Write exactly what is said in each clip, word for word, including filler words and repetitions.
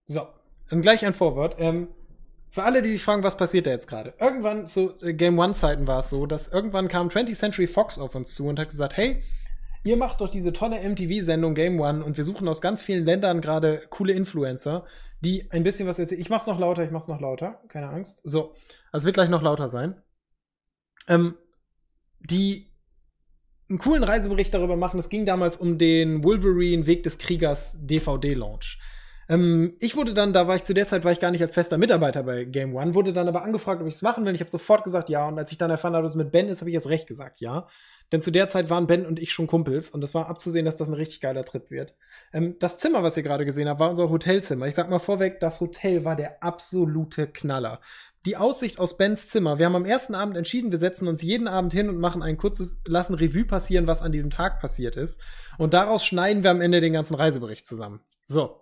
So, und gleich ein Vorwort. Ähm, für alle, die sich fragen, was passiert da jetzt gerade? Irgendwann, zu äh, Game One-Zeiten war es so, dass irgendwann kam twentieth Century Fox auf uns zu und hat gesagt, hey, ihr macht doch diese tolle M T V-Sendung Game One und wir suchen aus ganz vielen Ländern gerade coole Influencer, die ein bisschen was erzählen. Ich mach's noch lauter, ich mach's noch lauter, keine Angst. So, also es wird gleich noch lauter sein. Ähm, die einen coolen Reisebericht darüber machen. Es ging damals um den Wolverine Weg des Kriegers D V D-Launch. Ähm, ich wurde dann, da war ich zu der Zeit, war ich gar nicht als fester Mitarbeiter bei Game One, wurde dann aber angefragt, ob ich es machen will. Ich habe sofort gesagt ja. Und als ich dann erfahren habe, dass es mit Ben ist, habe ich jetzt recht gesagt ja. Denn zu der Zeit waren Ben und ich schon Kumpels und es war abzusehen, dass das ein richtig geiler Trip wird. Ähm, das Zimmer, was ihr gerade gesehen habt, war unser Hotelzimmer. Ich sag mal vorweg, das Hotel war der absolute Knaller. Die Aussicht aus Bens Zimmer. Wir haben am ersten Abend entschieden, wir setzen uns jeden Abend hin und machen ein kurzes, lassen Revue passieren, was an diesem Tag passiert ist. Und daraus schneiden wir am Ende den ganzen Reisebericht zusammen. So.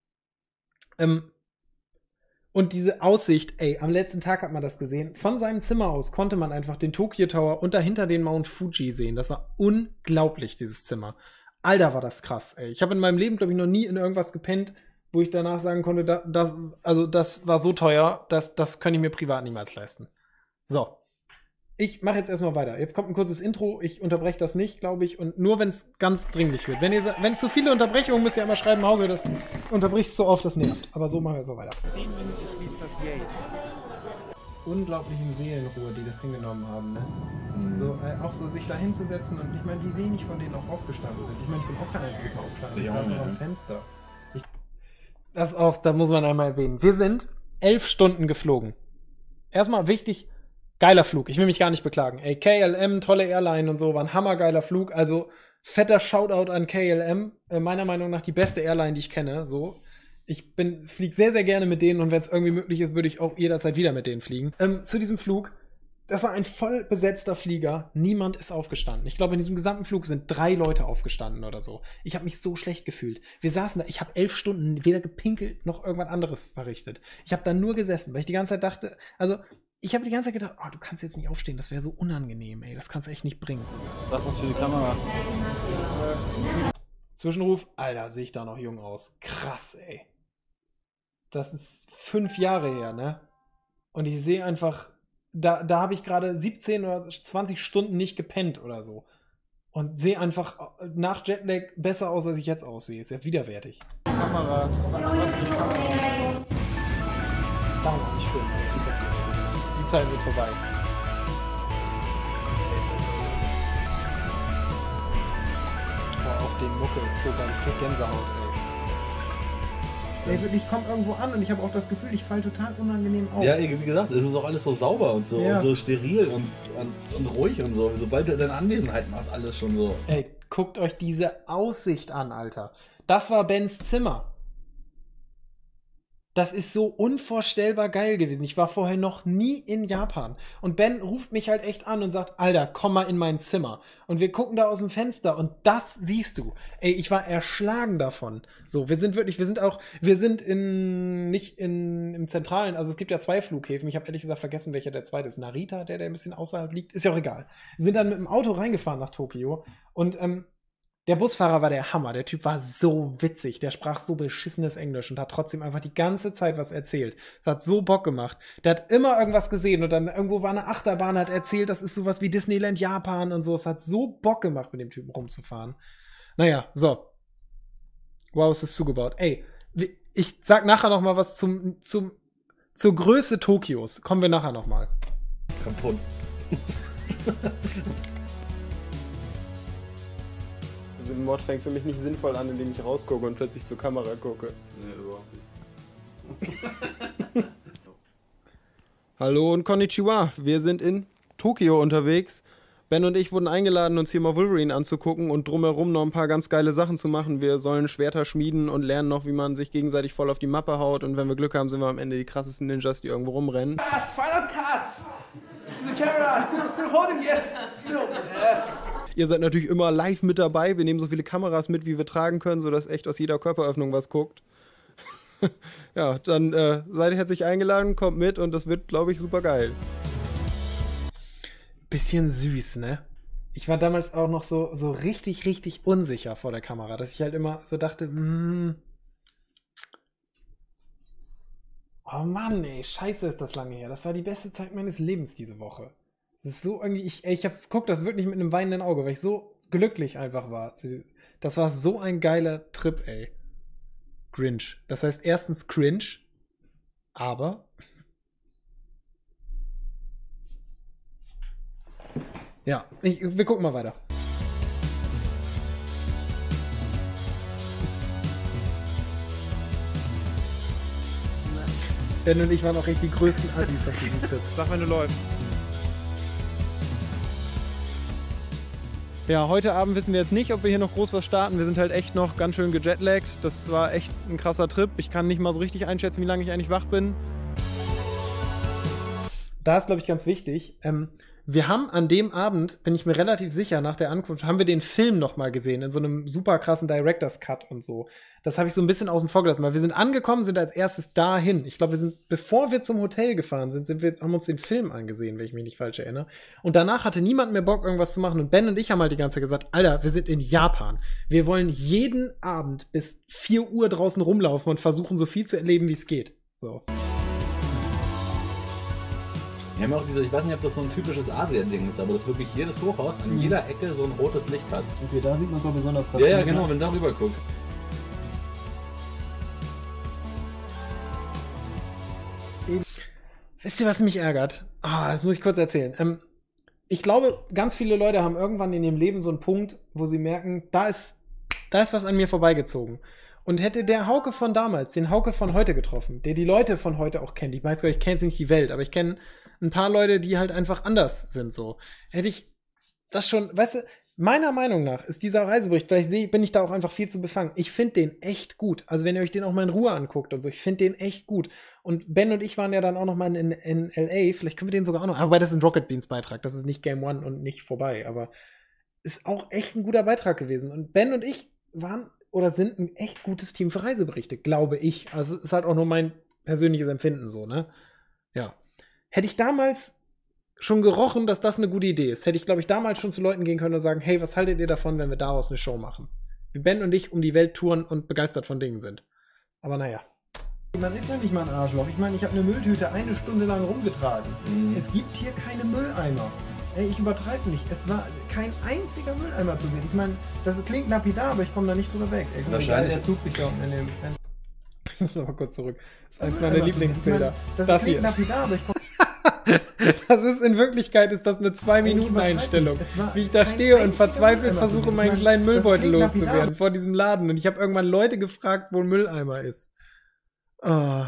Ähm, und diese Aussicht, ey, am letzten Tag hat man das gesehen. Von seinem Zimmer aus konnte man einfach den Tokyo Tower und dahinter den Mount Fuji sehen. Das war unglaublich, dieses Zimmer. Alter, war das krass, ey. Ich habe in meinem Leben, glaube ich, noch nie in irgendwas gepennt, wo ich danach sagen konnte, da, das, also das war so teuer, das, das kann ich mir privat niemals leisten. So. Ich mache jetzt erstmal weiter. Jetzt kommt ein kurzes Intro. Ich unterbreche das nicht, glaube ich. Und nur, wenn es ganz dringlich wird. Wenn, ihr, wenn zu viele Unterbrechungen, müsst ihr immer schreiben, Hauke, das unterbrichst so oft, das nervt. Aber so machen wir so weiter. Zehn Minuten schließt das Gate. Unglaublichen Seelenruhe, die das hingenommen haben, ne? Mhm. So, äh, auch so sich da hinzusetzen und ich meine, wie wenig von denen auch aufgestanden sind. Ich meine, ich bin auch kein einziges Mal aufgestanden. Ich saß noch am Fenster. Ich, das auch, da muss man einmal erwähnen. Wir sind elf Stunden geflogen. Erstmal wichtig, geiler Flug. Ich will mich gar nicht beklagen. Ey, K L M, tolle Airline und so, war ein hammergeiler Flug. Also, fetter Shoutout an K L M. Äh, meiner Meinung nach die beste Airline, die ich kenne. So. Ich bin, flieg sehr, sehr gerne mit denen und wenn es irgendwie möglich ist, würde ich auch jederzeit wieder mit denen fliegen. Ähm, zu diesem Flug. Das war ein voll besetzter Flieger. Niemand ist aufgestanden. Ich glaube, in diesem gesamten Flug sind drei Leute aufgestanden oder so. Ich habe mich so schlecht gefühlt. Wir saßen da, ich habe elf Stunden weder gepinkelt noch irgendwas anderes verrichtet. Ich habe da nur gesessen, weil ich die ganze Zeit dachte, also ich habe die ganze Zeit gedacht, oh, du kannst jetzt nicht aufstehen, das wäre so unangenehm, ey. Das kannst du echt nicht bringen. So. Sag was für die Kamera. Zwischenruf, Alter, sehe ich da noch jung aus. Krass, ey. Das ist fünf Jahre her, ne? Und ich sehe einfach, da, da habe ich gerade siebzehn oder zwanzig Stunden nicht gepennt oder so. Und sehe einfach nach Jetlag besser aus, als ich jetzt aussehe. Ist ja widerwärtig. Kamera. Was für die Kamera? Darum habe ich filmen, ey. Sexy. Die Zeit wird vorbei. Boah, auch die Mucke ist so geil. Ich krieg Gänsehaut, ey. Ey, wirklich, ich komme irgendwo an und ich habe auch das Gefühl, ich falle total unangenehm auf. Ja, wie gesagt, es ist auch alles so sauber und so, ja. und so steril und, und, und ruhig und so. Sobald er deine Anwesenheit macht, alles schon so. Ey, guckt euch diese Aussicht an, Alter. Das war Bens Zimmer. Das ist so unvorstellbar geil gewesen. Ich war vorher noch nie in Japan. Und Ben ruft mich halt echt an und sagt, Alter, komm mal in mein Zimmer. Und wir gucken da aus dem Fenster und das siehst du. Ey, ich war erschlagen davon. So, wir sind wirklich, wir sind auch, wir sind in, nicht in, im Zentralen, also es gibt ja zwei Flughäfen. Ich habe ehrlich gesagt vergessen, welcher der zweite ist. Narita, der, der ein bisschen außerhalb liegt. Ist ja auch egal. Wir sind dann mit dem Auto reingefahren nach Tokio und, ähm, der Busfahrer war der Hammer. Der Typ war so witzig. Der sprach so beschissenes Englisch und hat trotzdem einfach die ganze Zeit was erzählt. Das hat so Bock gemacht. Der hat immer irgendwas gesehen und dann irgendwo war eine Achterbahn, hat erzählt, das ist sowas wie Disneyland Japan und so. Es hat so Bock gemacht, mit dem Typen rumzufahren. Naja, so. Wow, es ist zugebaut. Ey, ich sag nachher noch mal was zum, zum, zur Größe Tokios. Kommen wir nachher noch mal. Kaputt. Also ein Mod fängt für mich nicht sinnvoll an, indem ich rausgucke und plötzlich zur Kamera gucke. Nee, überhaupt nicht. Hallo und Konnichiwa, wir sind in Tokio unterwegs. Ben und ich wurden eingeladen, uns hier mal Wolverine anzugucken und drumherum noch ein paar ganz geile Sachen zu machen. Wir sollen Schwerter schmieden und lernen noch, wie man sich gegenseitig voll auf die Mappe haut. Und wenn wir Glück haben, sind wir am Ende die krassesten Ninjas, die irgendwo rumrennen. Final cut! To the camera! Still, still holding, yes! Still, yes! Ihr seid natürlich immer live mit dabei. Wir nehmen so viele Kameras mit, wie wir tragen können, sodass echt aus jeder Körperöffnung was guckt. Ja, dann äh, seid ihr herzlich eingeladen, kommt mit und das wird, glaube ich, super geil. Bisschen süß, ne? Ich war damals auch noch so, so richtig, richtig unsicher vor der Kamera, dass ich halt immer so dachte, mm, Oh Mann, ey, scheiße ist das lange her. Das war die beste Zeit meines Lebens diese Woche. Es ist so irgendwie, ich, ey, ich hab, guck das wirklich mit einem weinenden Auge, weil ich so glücklich einfach war. Das war so ein geiler Trip, ey. Grinch. Das heißt erstens cringe, aber ja, ich, wir gucken mal weiter. Ben und ich waren auch echt die größten Assis auf diesem Trip. Sag, wenn du läufst. Ja, heute Abend wissen wir jetzt nicht, ob wir hier noch groß was starten. Wir sind halt echt noch ganz schön gejetlaggt. Das war echt ein krasser Trip. Ich kann nicht mal so richtig einschätzen, wie lange ich eigentlich wach bin. Da ist, glaube ich, ganz wichtig. Ähm, wir haben an dem Abend, bin ich mir relativ sicher, nach der Ankunft, haben wir den Film noch mal gesehen, in so einem super krassen Director's Cut und so. Das habe ich so ein bisschen außen vor gelassen, weil wir sind angekommen, sind als erstes dahin. Ich glaube, wir sind, bevor wir zum Hotel gefahren sind, sind wir, haben uns den Film angesehen, wenn ich mich nicht falsch erinnere. Und danach hatte niemand mehr Bock, irgendwas zu machen. Und Ben und ich haben halt die ganze Zeit gesagt, Alter, wir sind in Japan. Wir wollen jeden Abend bis vier Uhr draußen rumlaufen und versuchen, so viel zu erleben, wie es geht. So. Wir haben ja auch diese, ich weiß nicht, ob das so ein typisches Asien-Ding ist, aber dass wirklich jedes Hochhaus an jeder Ecke so ein rotes Licht hat. Okay, da sieht man es auch besonders Ja, ja, genau, wenn du darüber guckst. Wisst ihr, was mich ärgert? Ah, das muss ich kurz erzählen. Ähm, ich glaube, ganz viele Leute haben irgendwann in ihrem Leben so einen Punkt, wo sie merken, da ist, da ist was an mir vorbeigezogen. Und hätte der Hauke von damals den Hauke von heute getroffen, der die Leute von heute auch kennt, ich weiß gar nicht, ich kenne jetzt nicht die Welt, aber ich kenne ein paar Leute, die halt einfach anders sind so. Hätte ich das schon, weißt du, meiner Meinung nach ist dieser Reisebericht, vielleicht seh, bin ich da auch einfach viel zu befangen. Ich finde den echt gut. Also wenn ihr euch den auch mal in Ruhe anguckt und so, ich finde den echt gut. Und Ben und ich waren ja dann auch noch mal in, in L A, vielleicht können wir den sogar auch noch, aber das ist ein Rocket Beans Beitrag, das ist nicht Game One und nicht vorbei, aber ist auch echt ein guter Beitrag gewesen. Und Ben und ich waren oder sind ein echt gutes Team für Reiseberichte, glaube ich. Also es ist halt auch nur mein persönliches Empfinden so, ne? Ja. Hätte ich damals schon gerochen, dass das eine gute Idee ist, hätte ich, glaube ich, damals schon zu Leuten gehen können und sagen, hey, was haltet ihr davon, wenn wir daraus eine Show machen? Wie Ben und ich um die Welt touren und begeistert von Dingen sind. Aber naja. Man ist ja nicht mal ein Arschloch. Ich meine, ich habe eine Mülltüte eine Stunde lang rumgetragen. Mhm. Es gibt hier keine Mülleimer. Ey, ich übertreibe nicht. Es war kein einziger Mülleimer zu sehen. Ich meine, das klingt lapidar, aber ich komme da nicht drüber weg. Ey, wahrscheinlich. Der Zug sich da unten in dem Fenster. Ich muss aber kurz zurück. Das ist eins meiner Lieblingsbilder. Das, das klingt hier. lapidar, aber ich komme. Das ist in Wirklichkeit ist das eine zwei Minuten Einstellung, wie ich da stehe und verzweifelt versuche, meinen meine, kleinen Müllbeutel loszuwerden vor diesem Laden. Und ich habe irgendwann Leute gefragt, wo ein Mülleimer ist. Oh.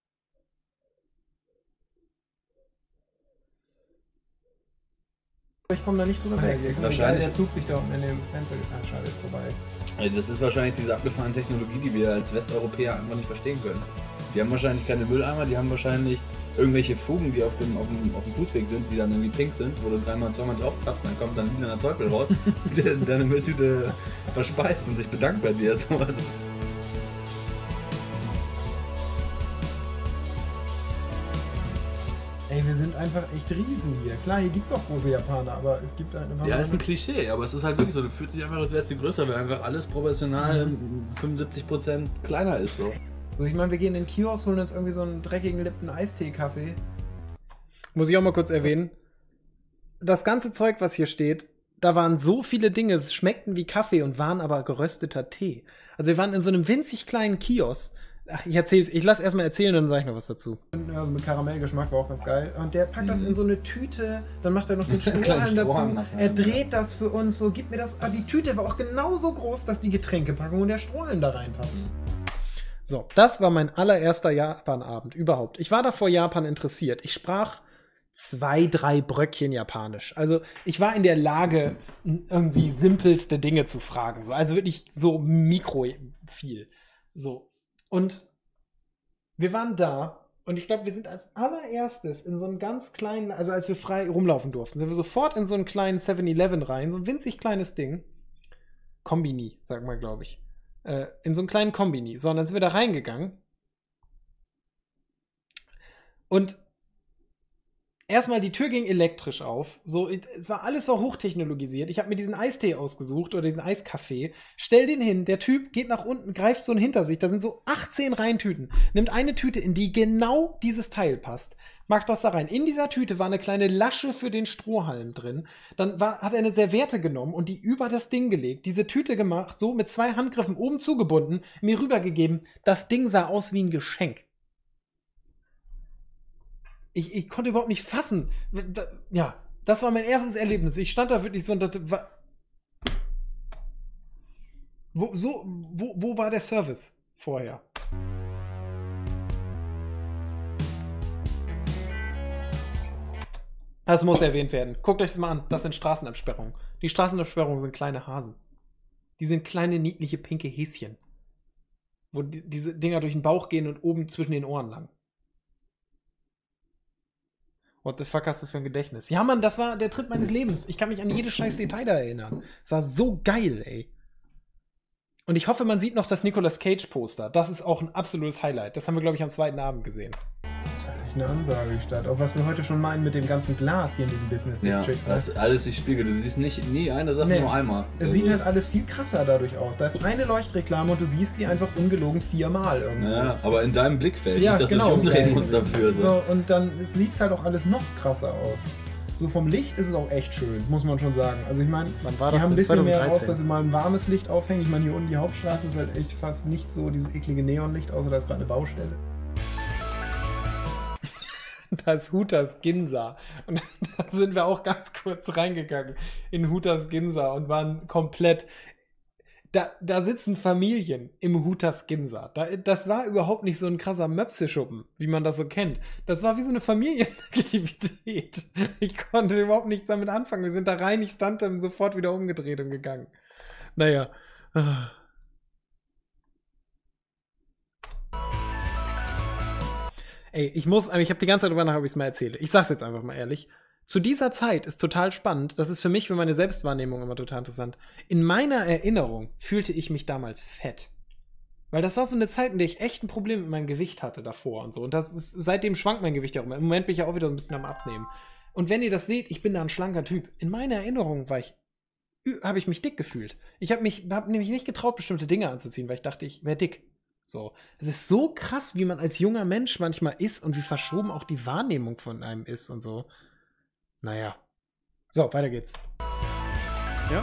Ich komme da nicht drüber weg. Wahrscheinlich. Der Zug sich da unten in dem Fenster. Ah, schade, ist vorbei. Das ist wahrscheinlich diese abgefahrene Technologie, die wir als Westeuropäer einfach nicht verstehen können. Die haben wahrscheinlich keine Mülleimer, die haben wahrscheinlich irgendwelche Fugen, die auf dem, auf dem, auf dem Fußweg sind, die dann irgendwie pink sind, wo du dreimal, zweimal drauf tappst, dann kommt dann wieder ein Teufel raus, der deine Mülltüte verspeist und sich bedankt bei dir. So. Ey, wir sind einfach echt Riesen hier. Klar, hier gibt's auch große Japaner, aber es gibt halt einfach... Ja, ist ein Klischee, aber es ist halt wirklich so, du fühlst dich einfach, als wärst du größer, weil einfach alles proportional Mhm. fünfundsiebzig Prozent kleiner ist. So. So, ich meine, wir gehen in den Kiosk, holen uns irgendwie so einen dreckigen Lipton Eistee-Kaffee. Muss ich auch mal kurz erwähnen. Das ganze Zeug, was hier steht, da waren so viele Dinge, es schmeckten wie Kaffee und waren aber gerösteter Tee. Also wir waren in so einem winzig kleinen Kiosk. Ach, ich erzähl's, ich lass erstmal erzählen und dann sage ich noch was dazu. Also mit Karamellgeschmack war auch ganz geil. Und der packt das in so eine Tüte, dann macht er noch den Strohhalm dazu. Er dreht das für uns so, gibt mir das. Ah, die Tüte war auch genauso groß, dass die Getränkepackung und der Strohhalm da reinpassen. So, das war mein allererster Japan-Abend überhaupt. Ich war da vor Japan interessiert. Ich sprach zwei, drei Bröckchen Japanisch. Also ich war in der Lage, irgendwie simpelste Dinge zu fragen. So. Also wirklich so mikro viel. So. Und wir waren da und ich glaube, wir sind als allererstes in so einen ganz kleinen, also als wir frei rumlaufen durften, sind wir sofort in so einen kleinen seven eleven rein, so ein winzig kleines Ding. Kombini, sagt man, glaube ich. Äh, in so einen kleinen Kombini. So, und dann sind wir da reingegangen. Und Erstmal, die Tür ging elektrisch auf. So, es war alles war hochtechnologisiert. Ich habe mir diesen Eistee ausgesucht oder diesen Eiskaffee. Stell den hin. Der Typ geht nach unten, greift so hinter sich. Da sind so achtzehn Reintüten. Nimmt eine Tüte, in die genau dieses Teil passt. Macht das da rein. In dieser Tüte war eine kleine Lasche für den Strohhalm drin. Dann war, hat er eine Serviette genommen und die über das Ding gelegt. Diese Tüte gemacht, so mit zwei Handgriffen oben zugebunden, mir rübergegeben. Das Ding sah aus wie ein Geschenk. Ich, ich konnte überhaupt nicht fassen. Da, ja, das war mein erstes Erlebnis. Ich stand da wirklich so und dachte, wa, wo, so, wo, wo war der Service vorher? Das muss erwähnt werden. Guckt euch das mal an. Das sind Straßenabsperrungen. Die Straßenabsperrungen sind kleine Hasen. Die sind kleine, niedliche, pinke Häschen. Wo die, diese Dinger durch den Bauch gehen und oben zwischen den Ohren lang. What the fuck hast du für ein Gedächtnis? Ja, Mann, das war der Trip meines Lebens. Ich kann mich an jedes scheiß Detail da erinnern. Es war so geil, ey. Und ich hoffe, man sieht noch das Nicolas Cage-Poster. Das ist auch ein absolutes Highlight. Das haben wir, glaube ich, am zweiten Abend gesehen. Das ist halt echt eine Ansage, die Stadt. Auch was wir heute schon meinen mit dem ganzen Glas hier in diesem Business District. Ja, das ist alles die Spiegel. Du siehst nicht nie eine Sache Nee. nur einmal. Es sieht halt alles viel krasser dadurch aus. Da ist eine Leuchtreklame und du siehst sie einfach ungelogen viermal irgendwie. Ja, aber in deinem Blickfeld. Ja, nicht, dass genau. du dich umdrehen musst dafür. So. So, und dann sieht es halt auch alles noch krasser aus. So vom Licht ist es auch echt schön, muss man schon sagen. Also ich meine, Wann war die das haben ein denn? bisschen mehr zweitausenddreizehn? raus, dass sie mal ein warmes Licht aufhängen. Ich meine, hier unten die Hauptstraße ist halt echt fast nicht so dieses eklige Neonlicht, außer da ist gerade eine Baustelle. Da ist Hutas Ginza. Und da sind wir auch ganz kurz reingegangen in Hutas Ginza und waren komplett. Da, da sitzen Familien im Hutas Ginza. Da, das war überhaupt nicht so ein krasser Möpseschuppen, wie man das so kennt. Das war wie so eine Familienaktivität. Ich konnte überhaupt nichts damit anfangen. Wir sind da rein, ich stand dann sofort wieder umgedreht und gegangen. Naja. Ey, ich muss, ich habe die ganze Zeit drüber nach, ob ich es mal erzähle. Ich sag's jetzt einfach mal ehrlich. Zu dieser Zeit ist total spannend, das ist für mich, für meine Selbstwahrnehmung immer total interessant. In meiner Erinnerung fühlte ich mich damals fett. Weil das war so eine Zeit, in der ich echt ein Problem mit meinem Gewicht hatte davor und so. Und das ist, seitdem schwankt mein Gewicht ja auch immer. Im Moment bin ich ja auch wieder ein bisschen am Abnehmen. Und wenn ihr das seht, ich bin da ein schlanker Typ. In meiner Erinnerung war ich, habe ich mich dick gefühlt. Ich habe mich, habe nämlich nicht getraut, bestimmte Dinge anzuziehen, weil ich dachte, ich wäre dick. So. Es ist so krass, wie man als junger Mensch manchmal ist und wie verschoben auch die Wahrnehmung von einem ist und so. Naja. So, weiter geht's. Ja.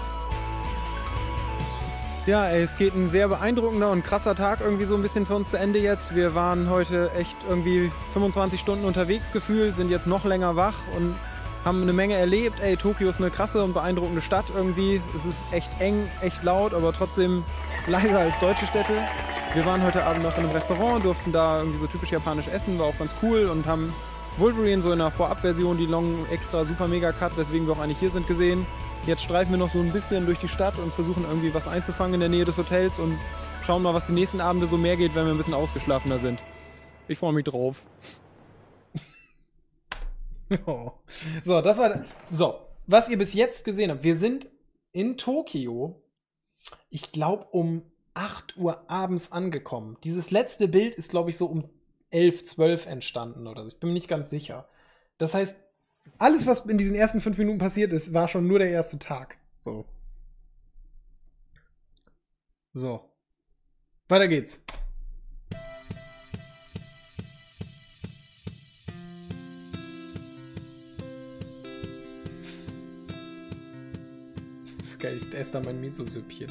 Ja, ey, es geht ein sehr beeindruckender und krasser Tag irgendwie so ein bisschen für uns zu Ende jetzt. Wir waren heute echt irgendwie fünfundzwanzig Stunden unterwegs gefühlt, sind jetzt noch länger wach und haben eine Menge erlebt. Ey, Tokio ist eine krasse und beeindruckende Stadt irgendwie. Es ist echt eng, echt laut, aber trotzdem leiser als deutsche Städte. Wir waren heute Abend noch in einem Restaurant, durften da irgendwie so typisch japanisch essen, war auch ganz cool und haben Wolverine so in der Vorabversion, die Long Extra Super Mega Cut, weswegen wir auch eigentlich hier sind, gesehen. Jetzt streifen wir noch so ein bisschen durch die Stadt und versuchen irgendwie was einzufangen in der Nähe des Hotels und schauen mal, was die nächsten Abende so mehr geht, wenn wir ein bisschen ausgeschlafener sind. Ich freue mich drauf. Oh. So, das war. So, was ihr bis jetzt gesehen habt. Wir sind in Tokio, ich glaube, um acht Uhr abends angekommen. Dieses letzte Bild ist, glaube ich, so um elf, zwölf entstanden oder so. Ich bin mir nicht ganz sicher. Das heißt, alles, was in diesen ersten fünf Minuten passiert ist, war schon nur der erste Tag. So. So. Weiter geht's. Das ist geil, ich esse da mein Miso-Süppchen.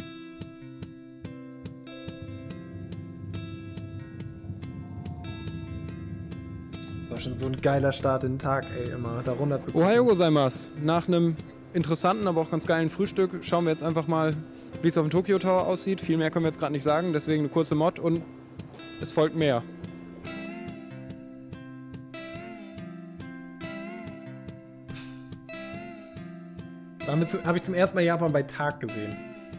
Das war schon so ein geiler Start in den Tag, ey, immer da runter zu gucken. Ohayou gozaimasu. Nach einem interessanten, aber auch ganz geilen Frühstück schauen wir jetzt einfach mal, wie es auf dem Tokyo Tower aussieht. Viel mehr können wir jetzt gerade nicht sagen, deswegen eine kurze Mod und es folgt mehr. Habe ich zum ersten Mal Japan bei Tag gesehen.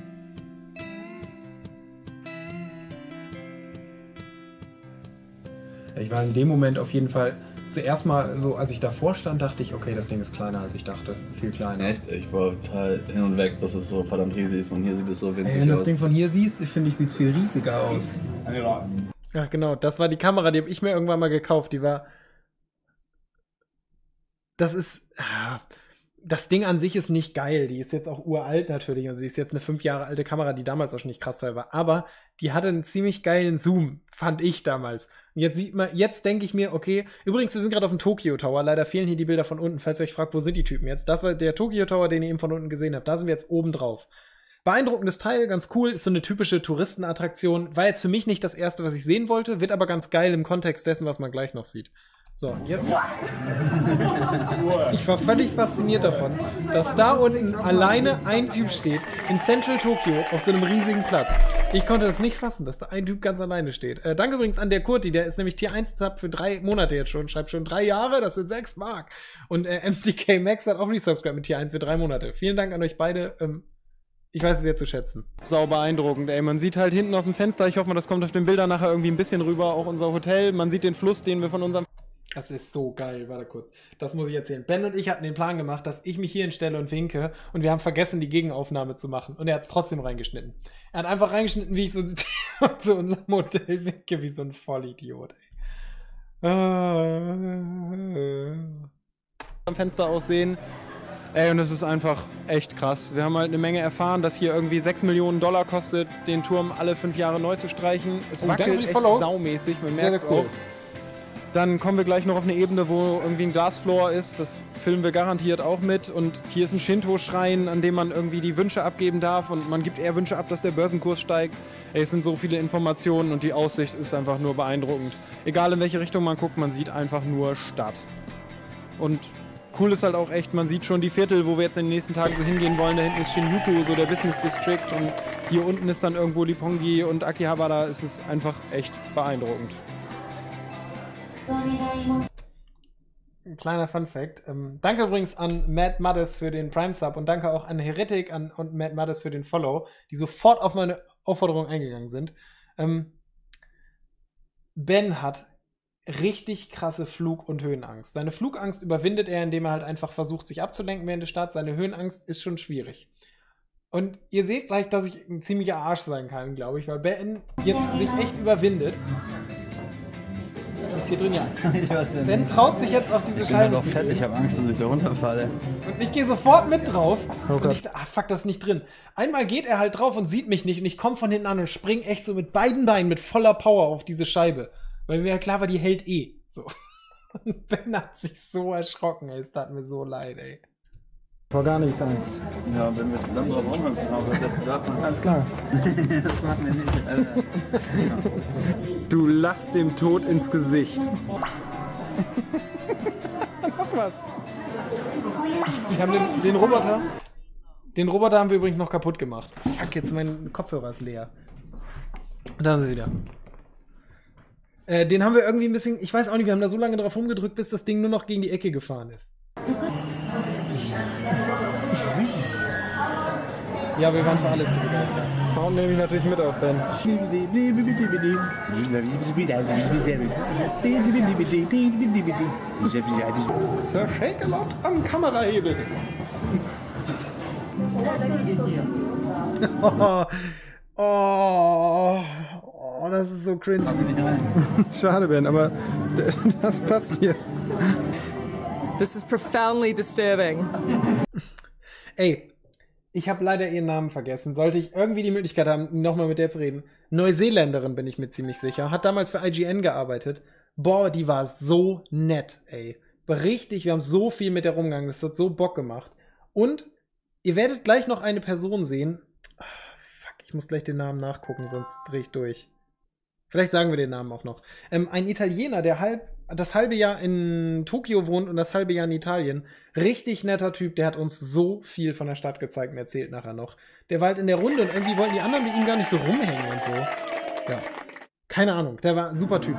Ich war in dem Moment auf jeden Fall zuerst mal so, als ich davor stand, dachte ich, okay, das Ding ist kleiner als ich dachte. Viel kleiner. Echt? Ich war total hin und weg, dass es so verdammt riesig ist. Von hier sieht es so winzig Ey, wenn du aus. das Ding von hier siehst, finde ich, sieht es viel riesiger aus. Ach genau, das war die Kamera, die habe ich mir irgendwann mal gekauft. Die war das ist, ah, das Ding an sich ist nicht geil. Die ist jetzt auch uralt natürlich. Also sie ist jetzt eine fünf Jahre alte Kamera, die damals auch schon nicht krass teuer war. Aber die hatte einen ziemlich geilen Zoom, fand ich damals. Und jetzt sieht man, jetzt denke ich mir, okay, übrigens, wir sind gerade auf dem Tokyo Tower. Leider fehlen hier die Bilder von unten, falls ihr euch fragt, wo sind die Typen jetzt? Das war der Tokyo Tower, den ihr eben von unten gesehen habt. Da sind wir jetzt oben drauf. Beeindruckendes Teil, ganz cool, ist so eine typische Touristenattraktion. War jetzt für mich nicht das erste, was ich sehen wollte, wird aber ganz geil im Kontext dessen, was man gleich noch sieht. So, jetzt. Ich war völlig fasziniert davon, dass da unten alleine ein Typ steht, in Central Tokyo, auf so einem riesigen Platz. Ich konnte das nicht fassen, dass da ein Typ ganz alleine steht. Äh, danke übrigens an der Kurti, der ist nämlich Tier eins Sub für drei Monate jetzt schon, schreibt schon drei Jahre, das sind sechs Mark. Und äh, M T K Max hat auch resubscribed mit Tier eins für drei Monate. Vielen Dank an euch beide. Ähm, ich weiß es sehr zu schätzen. Sau beeindruckend, ey. Man sieht halt hinten aus dem Fenster, ich hoffe mal, das kommt auf den Bildern nachher irgendwie ein bisschen rüber, auch unser Hotel. Man sieht den Fluss, den wir von unserem... Das ist so geil, warte kurz. Das muss ich erzählen. Ben und ich hatten den Plan gemacht, dass ich mich hier hinstelle und winke und wir haben vergessen, die Gegenaufnahme zu machen. Und er hat es trotzdem reingeschnitten. Er hat einfach reingeschnitten, wie ich so zu unserem Hotel winke, wie so ein Vollidiot, ey. Am Fenster aussehen. Ey, und es ist einfach echt krass. Wir haben halt eine Menge erfahren, dass hier irgendwie sechs Millionen Dollar kostet, den Turm alle fünf Jahre neu zu streichen. Es Oh, wackelt danke für die echt Follows. saumäßig, man Sehr, merkt es sehr cool. auch. Dann kommen wir gleich noch auf eine Ebene, wo irgendwie ein Glasfloor ist. Das filmen wir garantiert auch mit. Und hier ist ein Shinto-Schrein, an dem man irgendwie die Wünsche abgeben darf. Und man gibt eher Wünsche ab, dass der Börsenkurs steigt. Ey, es sind so viele Informationen und die Aussicht ist einfach nur beeindruckend. Egal in welche Richtung man guckt, man sieht einfach nur Stadt. Und cool ist halt auch echt, man sieht schon die Viertel, wo wir jetzt in den nächsten Tagen so hingehen wollen. Da hinten ist Shinjuku, so der Business District. Und hier unten ist dann irgendwo Roppongi und Akihabara. Es ist einfach echt beeindruckend. Ein kleiner Fun-Fact. Ähm, danke übrigens an Matt Maddes für den Prime-Sub und danke auch an Heretic an, und Matt Maddes für den Follow, die sofort auf meine Aufforderung eingegangen sind. Ähm, Ben hat richtig krasse Flug- und Höhenangst. Seine Flugangst überwindet er, indem er halt einfach versucht, sich abzulenken während des Starts. Seine Höhenangst ist schon schwierig. Und ihr seht gleich, dass ich ein ziemlicher Arsch sein kann, glaube ich, weil Ben jetzt sich echt überwindet. Ist hier drin, ja. Ich weiß ja Ben nicht. traut sich jetzt auf diese Ich bin halt Scheibe auch zu fett, gehen. ich habe Angst, dass ich da runterfalle. Und ich gehe sofort mit drauf. Oh und Gott. ich, ah fuck, das ist nicht drin. Einmal geht er halt drauf und sieht mich nicht und ich komme von hinten an und spring echt so mit beiden Beinen mit voller Power auf diese Scheibe. Weil mir ja klar war, die hält eh. So. Und Ben hat sich so erschrocken, ey. Es tat mir so leid, ey. Vor gar nichts Angst. Ja, wenn wir zusammen drauf rumhüpfen, aber das darf man. Alles klar. Das machen wir nicht, Alter. Du lachst dem Tod ins Gesicht. Noch was. Wir haben den, den Roboter. Den Roboter haben wir übrigens noch kaputt gemacht. Fuck, jetzt mein Kopfhörer ist leer. Da sind sie wieder. Äh, den haben wir irgendwie ein bisschen, ich weiß auch nicht, wir haben da so lange drauf rumgedrückt, bis das Ding nur noch gegen die Ecke gefahren ist. Ja, wir waren für alles zu begeistern. Sound nehme ich natürlich mit auf, Ben. Sir Shake-a-Lot am Kamerahebel. Oh, oh, oh, das ist so cringe. Schade, Ben, aber das passt hier. This is profoundly disturbing. Ey, ich habe leider ihren Namen vergessen. Sollte ich irgendwie die Möglichkeit haben, nochmal mit der zu reden. Neuseeländerin bin ich mir ziemlich sicher. Hat damals für I G N gearbeitet. Boah, die war so nett, ey. Richtig, wir haben so viel mit der rumgegangen. Das hat so Bock gemacht. Und ihr werdet gleich noch eine Person sehen. Ah, fuck, ich muss gleich den Namen nachgucken, sonst drehe ich durch. Vielleicht sagen wir den Namen auch noch. Ähm, ein Italiener, der halb, das halbe Jahr in Tokio wohnt und das halbe Jahr in Italien. Richtig netter Typ, der hat uns so viel von der Stadt gezeigt und erzählt nachher noch. Der war halt in der Runde und irgendwie wollten die anderen mit ihm gar nicht so rumhängen und so. Ja. Keine Ahnung, der war ein super Typ.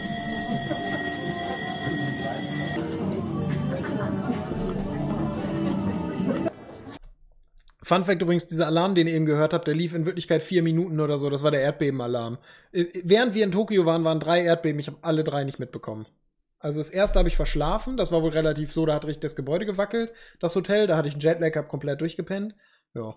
Fun Fact übrigens, dieser Alarm, den ihr eben gehört habt, der lief in Wirklichkeit vier Minuten oder so. Das war der Erdbebenalarm. Während wir in Tokio waren, waren drei Erdbeben. Ich habe alle drei nicht mitbekommen. Also das erste habe ich verschlafen. Das war wohl relativ so, da hat richtig das Gebäude gewackelt. Das Hotel, da hatte ich einen Jetlag, hab komplett durchgepennt. Ja.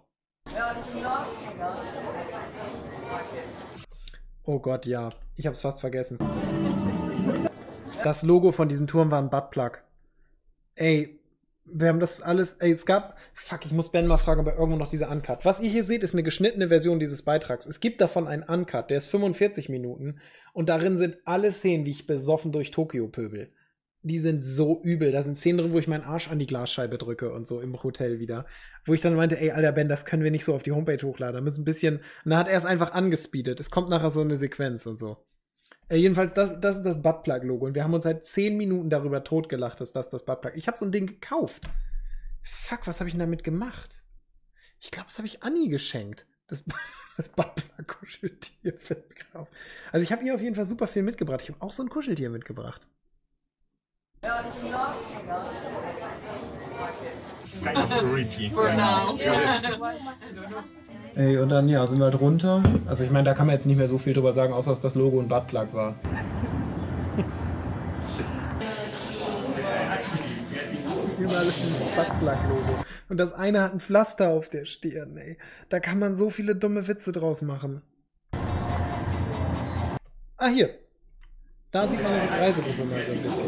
Oh Gott, ja. Ich hab's fast vergessen. Das Logo von diesem Turm war ein Buttplug. ey, wir haben das alles, ey, es gab, fuck, ich muss Ben mal fragen, ob er irgendwo noch diese Uncut. Was ihr hier seht, ist eine geschnittene Version dieses Beitrags. Es gibt davon einen Uncut, der ist fünfundvierzig Minuten und darin sind alle Szenen, wie ich besoffen durch Tokio pöbel. Die sind so übel. Da sind Szenen drin, wo ich meinen Arsch an die Glasscheibe drücke und so im Hotel wieder. Wo ich dann meinte, ey, alter Ben, das können wir nicht so auf die Homepage hochladen. Da müssen ein bisschen, und dann hat er es einfach angespeedet. Es kommt nachher so eine Sequenz und so. Äh, jedenfalls, das, das ist das Buttplug-Logo. Und wir haben uns seit zehn Minuten darüber totgelacht, dass das das Buttplug. Ich habe so ein Ding gekauft. Fuck, was habe ich denn damit gemacht? Ich glaube, das habe ich Anni geschenkt. Das, das Buttplug-Kuscheltier. Also ich habe ihr auf jeden Fall super viel mitgebracht. Ich habe auch so ein Kuscheltier mitgebracht. For now. Ey, und dann, ja, sind wir halt runter. Also ich meine, da kann man jetzt nicht mehr so viel drüber sagen, außer dass das Logo ein Buttplug war. Überall ist dieses Buttplug-Logo. Und das eine hat ein Pflaster auf der Stirn, ey. Da kann man so viele dumme Witze draus machen. Ah, hier. Da sieht man unsere Reisegruppe mal so ein bisschen.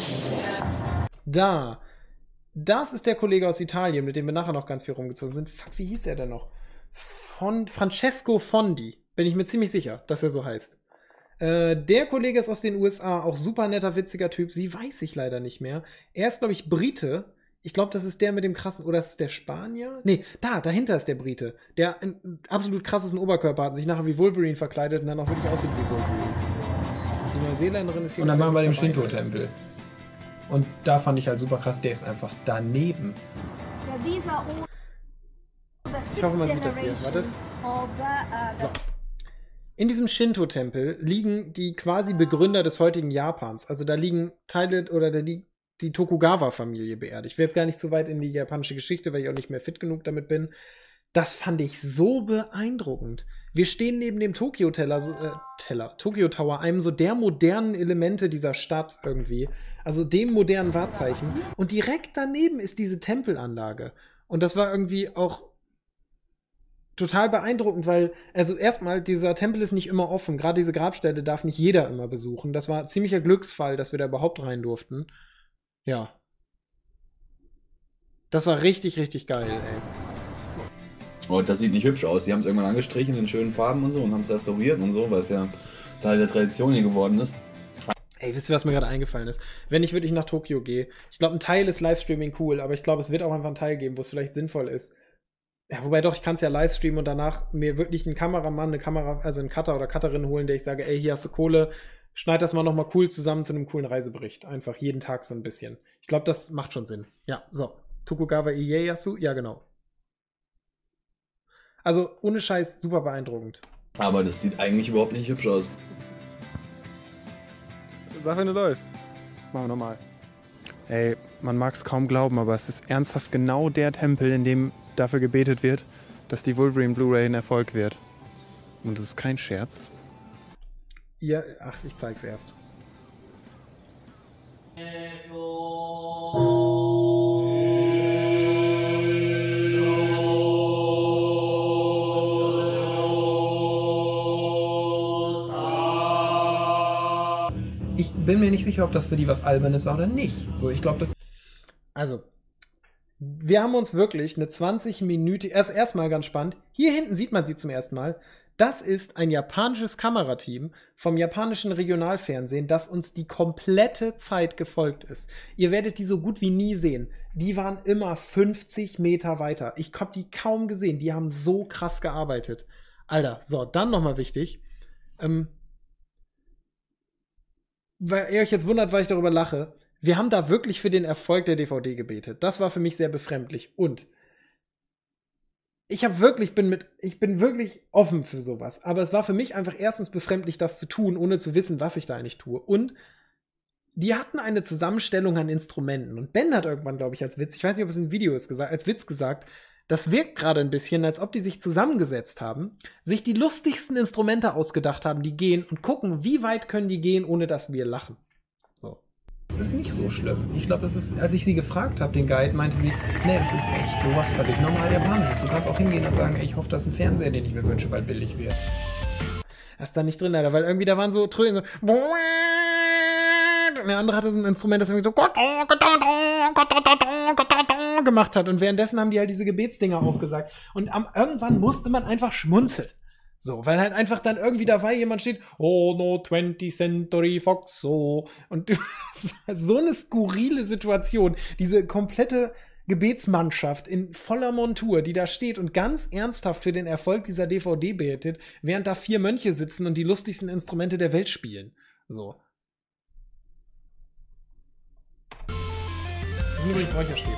Da. Das ist der Kollege aus Italien, mit dem wir nachher noch ganz viel rumgezogen sind. Fuck, wie hieß er denn noch? Von Francesco Fondi. Bin ich mir ziemlich sicher, dass er so heißt. Äh, der Kollege ist aus den U S A, auch super netter, witziger Typ. Sie weiß ich leider nicht mehr. Er ist, glaube ich, Brite. Ich glaube, das ist der mit dem krassen, oder ist es der Spanier? Nee, da, dahinter ist der Brite. Der einen absolut krassesten Oberkörper hat, sich nachher wie Wolverine verkleidet und dann auch wirklich aussieht wie Wolverine. Die Neuseeländerin ist hier. Und dann waren wir bei dem Shinto-Tempel. Und da fand ich halt super krass, der ist einfach daneben. Ich hoffe, man sieht das hier. Wartet. So. In diesem Shinto-Tempel liegen die quasi Begründer des heutigen Japans. Also da liegen Teile, oder da liegt die Tokugawa-Familie beerdigt. Ich will jetzt gar nicht zu weit in die japanische Geschichte, weil ich auch nicht mehr fit genug damit bin. Das fand ich so beeindruckend. Wir stehen neben dem Tokyo Teller, äh, Teller, Tokyo Tower, einem so der modernen Elemente dieser Stadt irgendwie. Also dem modernen Wahrzeichen. Und direkt daneben ist diese Tempelanlage. Und das war irgendwie auch total beeindruckend, weil, also erstmal, dieser Tempel ist nicht immer offen. Gerade diese Grabstätte darf nicht jeder immer besuchen. Das war ein ziemlicher Glücksfall, dass wir da überhaupt rein durften. Ja. Das war richtig, richtig geil, ey. Oh, das sieht nicht hübsch aus. Die haben es irgendwann angestrichen in schönen Farben und so und haben es restauriert und so, weil es ja Teil der Tradition hier geworden ist. Ey, wisst ihr, was mir gerade eingefallen ist? Wenn ich wirklich nach Tokio gehe, ich glaube, ein Teil ist Livestreaming cool, aber ich glaube, es wird auch einfach einen Teil geben, wo es vielleicht sinnvoll ist. Ja, wobei doch, ich kann es ja livestreamen und danach mir wirklich einen Kameramann, eine Kamera, also einen Cutter oder Cutterin holen, der ich sage, ey, hier hast du Kohle, schneid das mal nochmal cool zusammen zu einem coolen Reisebericht. Einfach jeden Tag so ein bisschen. Ich glaube, das macht schon Sinn. Ja, so. Tokugawa Ieyasu? Ja, genau. Also, ohne Scheiß, super beeindruckend. Aber das sieht eigentlich überhaupt nicht hübsch aus. Sag, wenn du läufst. Machen wir nochmal. Ey, man mag es kaum glauben, aber es ist ernsthaft genau der Tempel, in dem dafür gebetet wird, dass die Wolverine Blu-ray ein Erfolg wird. Und das ist kein Scherz. Ja, ach, ich zeig's erst. Ich bin mir nicht sicher, ob das für die was Albernes war oder nicht. So, ich glaube, das. Also, wir haben uns wirklich eine zwanzig-minütige. Erst erstmal ganz spannend. Hier hinten sieht man sie zum ersten Mal. Das ist ein japanisches Kamerateam vom japanischen Regionalfernsehen, das uns die komplette Zeit gefolgt ist. Ihr werdet die so gut wie nie sehen. Die waren immer fünfzig Meter weiter. Ich hab die kaum gesehen. Die haben so krass gearbeitet. Alter, so, dann nochmal wichtig. Ähm, weil ihr euch jetzt wundert, weil ich darüber lache. Wir haben da wirklich für den Erfolg der D V D gebetet. Das war für mich sehr befremdlich. Und ich habe wirklich, bin mit, ich bin wirklich offen für sowas. Aber es war für mich einfach erstens befremdlich, das zu tun, ohne zu wissen, was ich da eigentlich tue. Und die hatten eine Zusammenstellung an Instrumenten. Und Ben hat irgendwann, glaube ich, als Witz, ich weiß nicht, ob es in Video ist, gesagt, als Witz gesagt, das wirkt gerade ein bisschen, als ob die sich zusammengesetzt haben, sich die lustigsten Instrumente ausgedacht haben, die gehen und gucken, wie weit können die gehen, ohne dass wir lachen. So. Das ist nicht so schlimm. Ich glaube, das ist, als ich sie gefragt habe, den Guide, meinte sie, nee, das ist echt sowas völlig normal Japanisches. Du kannst auch hingehen und sagen, ey, ich hoffe, dass ein Fernseher, den ich mir wünsche, bald billig wird. Das ist da nicht drin, leider, weil irgendwie da waren so Tröten, so und der andere hatte so ein Instrument, das irgendwie so gemacht hat. Und währenddessen haben die halt diese Gebetsdinger aufgesagt. Und am, irgendwann musste man einfach schmunzeln. So, weil halt einfach dann irgendwie dabei jemand steht, oh no, twentieth Century Fox, so. Und es war so eine skurrile Situation. Diese komplette Gebetsmannschaft in voller Montur, die da steht und ganz ernsthaft für den Erfolg dieser D V D betet, während da vier Mönche sitzen und die lustigsten Instrumente der Welt spielen. So. Das sind übrigens Räucherstäbe.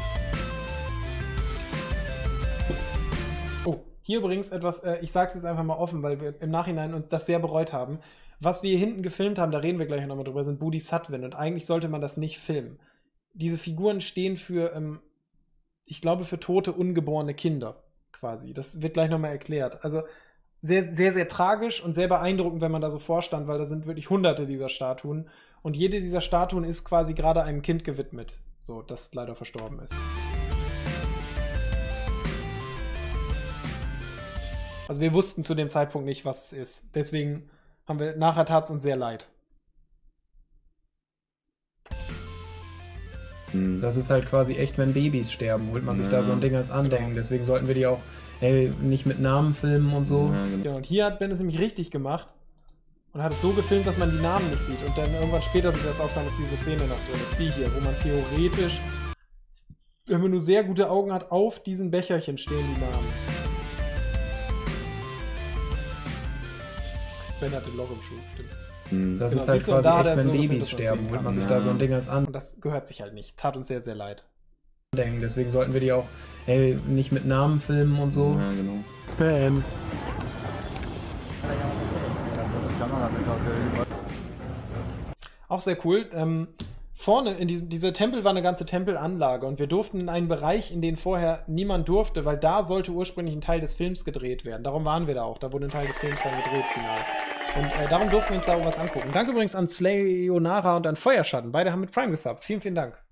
Oh, hier übrigens etwas, äh, ich sag's jetzt einfach mal offen, weil wir im Nachhinein und das sehr bereut haben. Was wir hier hinten gefilmt haben, da reden wir gleich nochmal drüber, sind Bodhisattvin und eigentlich sollte man das nicht filmen. Diese Figuren stehen für, ähm, ich glaube, für tote, ungeborene Kinder quasi. Das wird gleich nochmal erklärt. Also sehr, sehr, sehr tragisch und sehr beeindruckend, wenn man da so vorstand, weil da sind wirklich hunderte dieser Statuen und jede dieser Statuen ist quasi gerade einem Kind gewidmet, so, das leider verstorben ist. Also wir wussten zu dem Zeitpunkt nicht, was es ist. Deswegen haben wir, nachher tat es uns sehr leid. Hm. Das ist halt quasi echt, wenn Babys sterben, holt man sich Ja. da so ein Ding als Andenken. Deswegen sollten wir die auch, ey, nicht mit Namen filmen und so. Ja, genau. Ja, und hier hat Ben es nämlich richtig gemacht und hat es so gefilmt, dass man die Namen nicht sieht. Und dann irgendwann später ist das aufgefallen, dass diese Szene noch drin ist. Die hier, wo man theoretisch, wenn man nur sehr gute Augen hat, auf diesen Becherchen stehen die Namen. Ben hatte ein Loch im Schuh, stimmt. Hm. Das Genau, ist halt siehst du, und quasi da hat echt, er es wenn so gefilmt, Babys dass man sterben, sehen holt kann. man sich Ja. da so ein Ding als Und das gehört sich halt nicht. Tat uns sehr, sehr leid. Andenken. Deswegen sollten wir die auch, ey, nicht mit Namen filmen und so. Ja, genau. Ben. Auch sehr cool. Ähm, vorne in diesem, dieser Tempel war eine ganze Tempelanlage und wir durften in einen Bereich, in den vorher niemand durfte, weil da sollte ursprünglich ein Teil des Films gedreht werden. Darum waren wir da auch. Da wurde ein Teil des Films dann gedreht, final. Und äh, darum durften wir uns da auch was angucken. Danke übrigens an Slayonara und an Feuerschatten. Beide haben mit Prime gesubbt. Vielen, vielen Dank.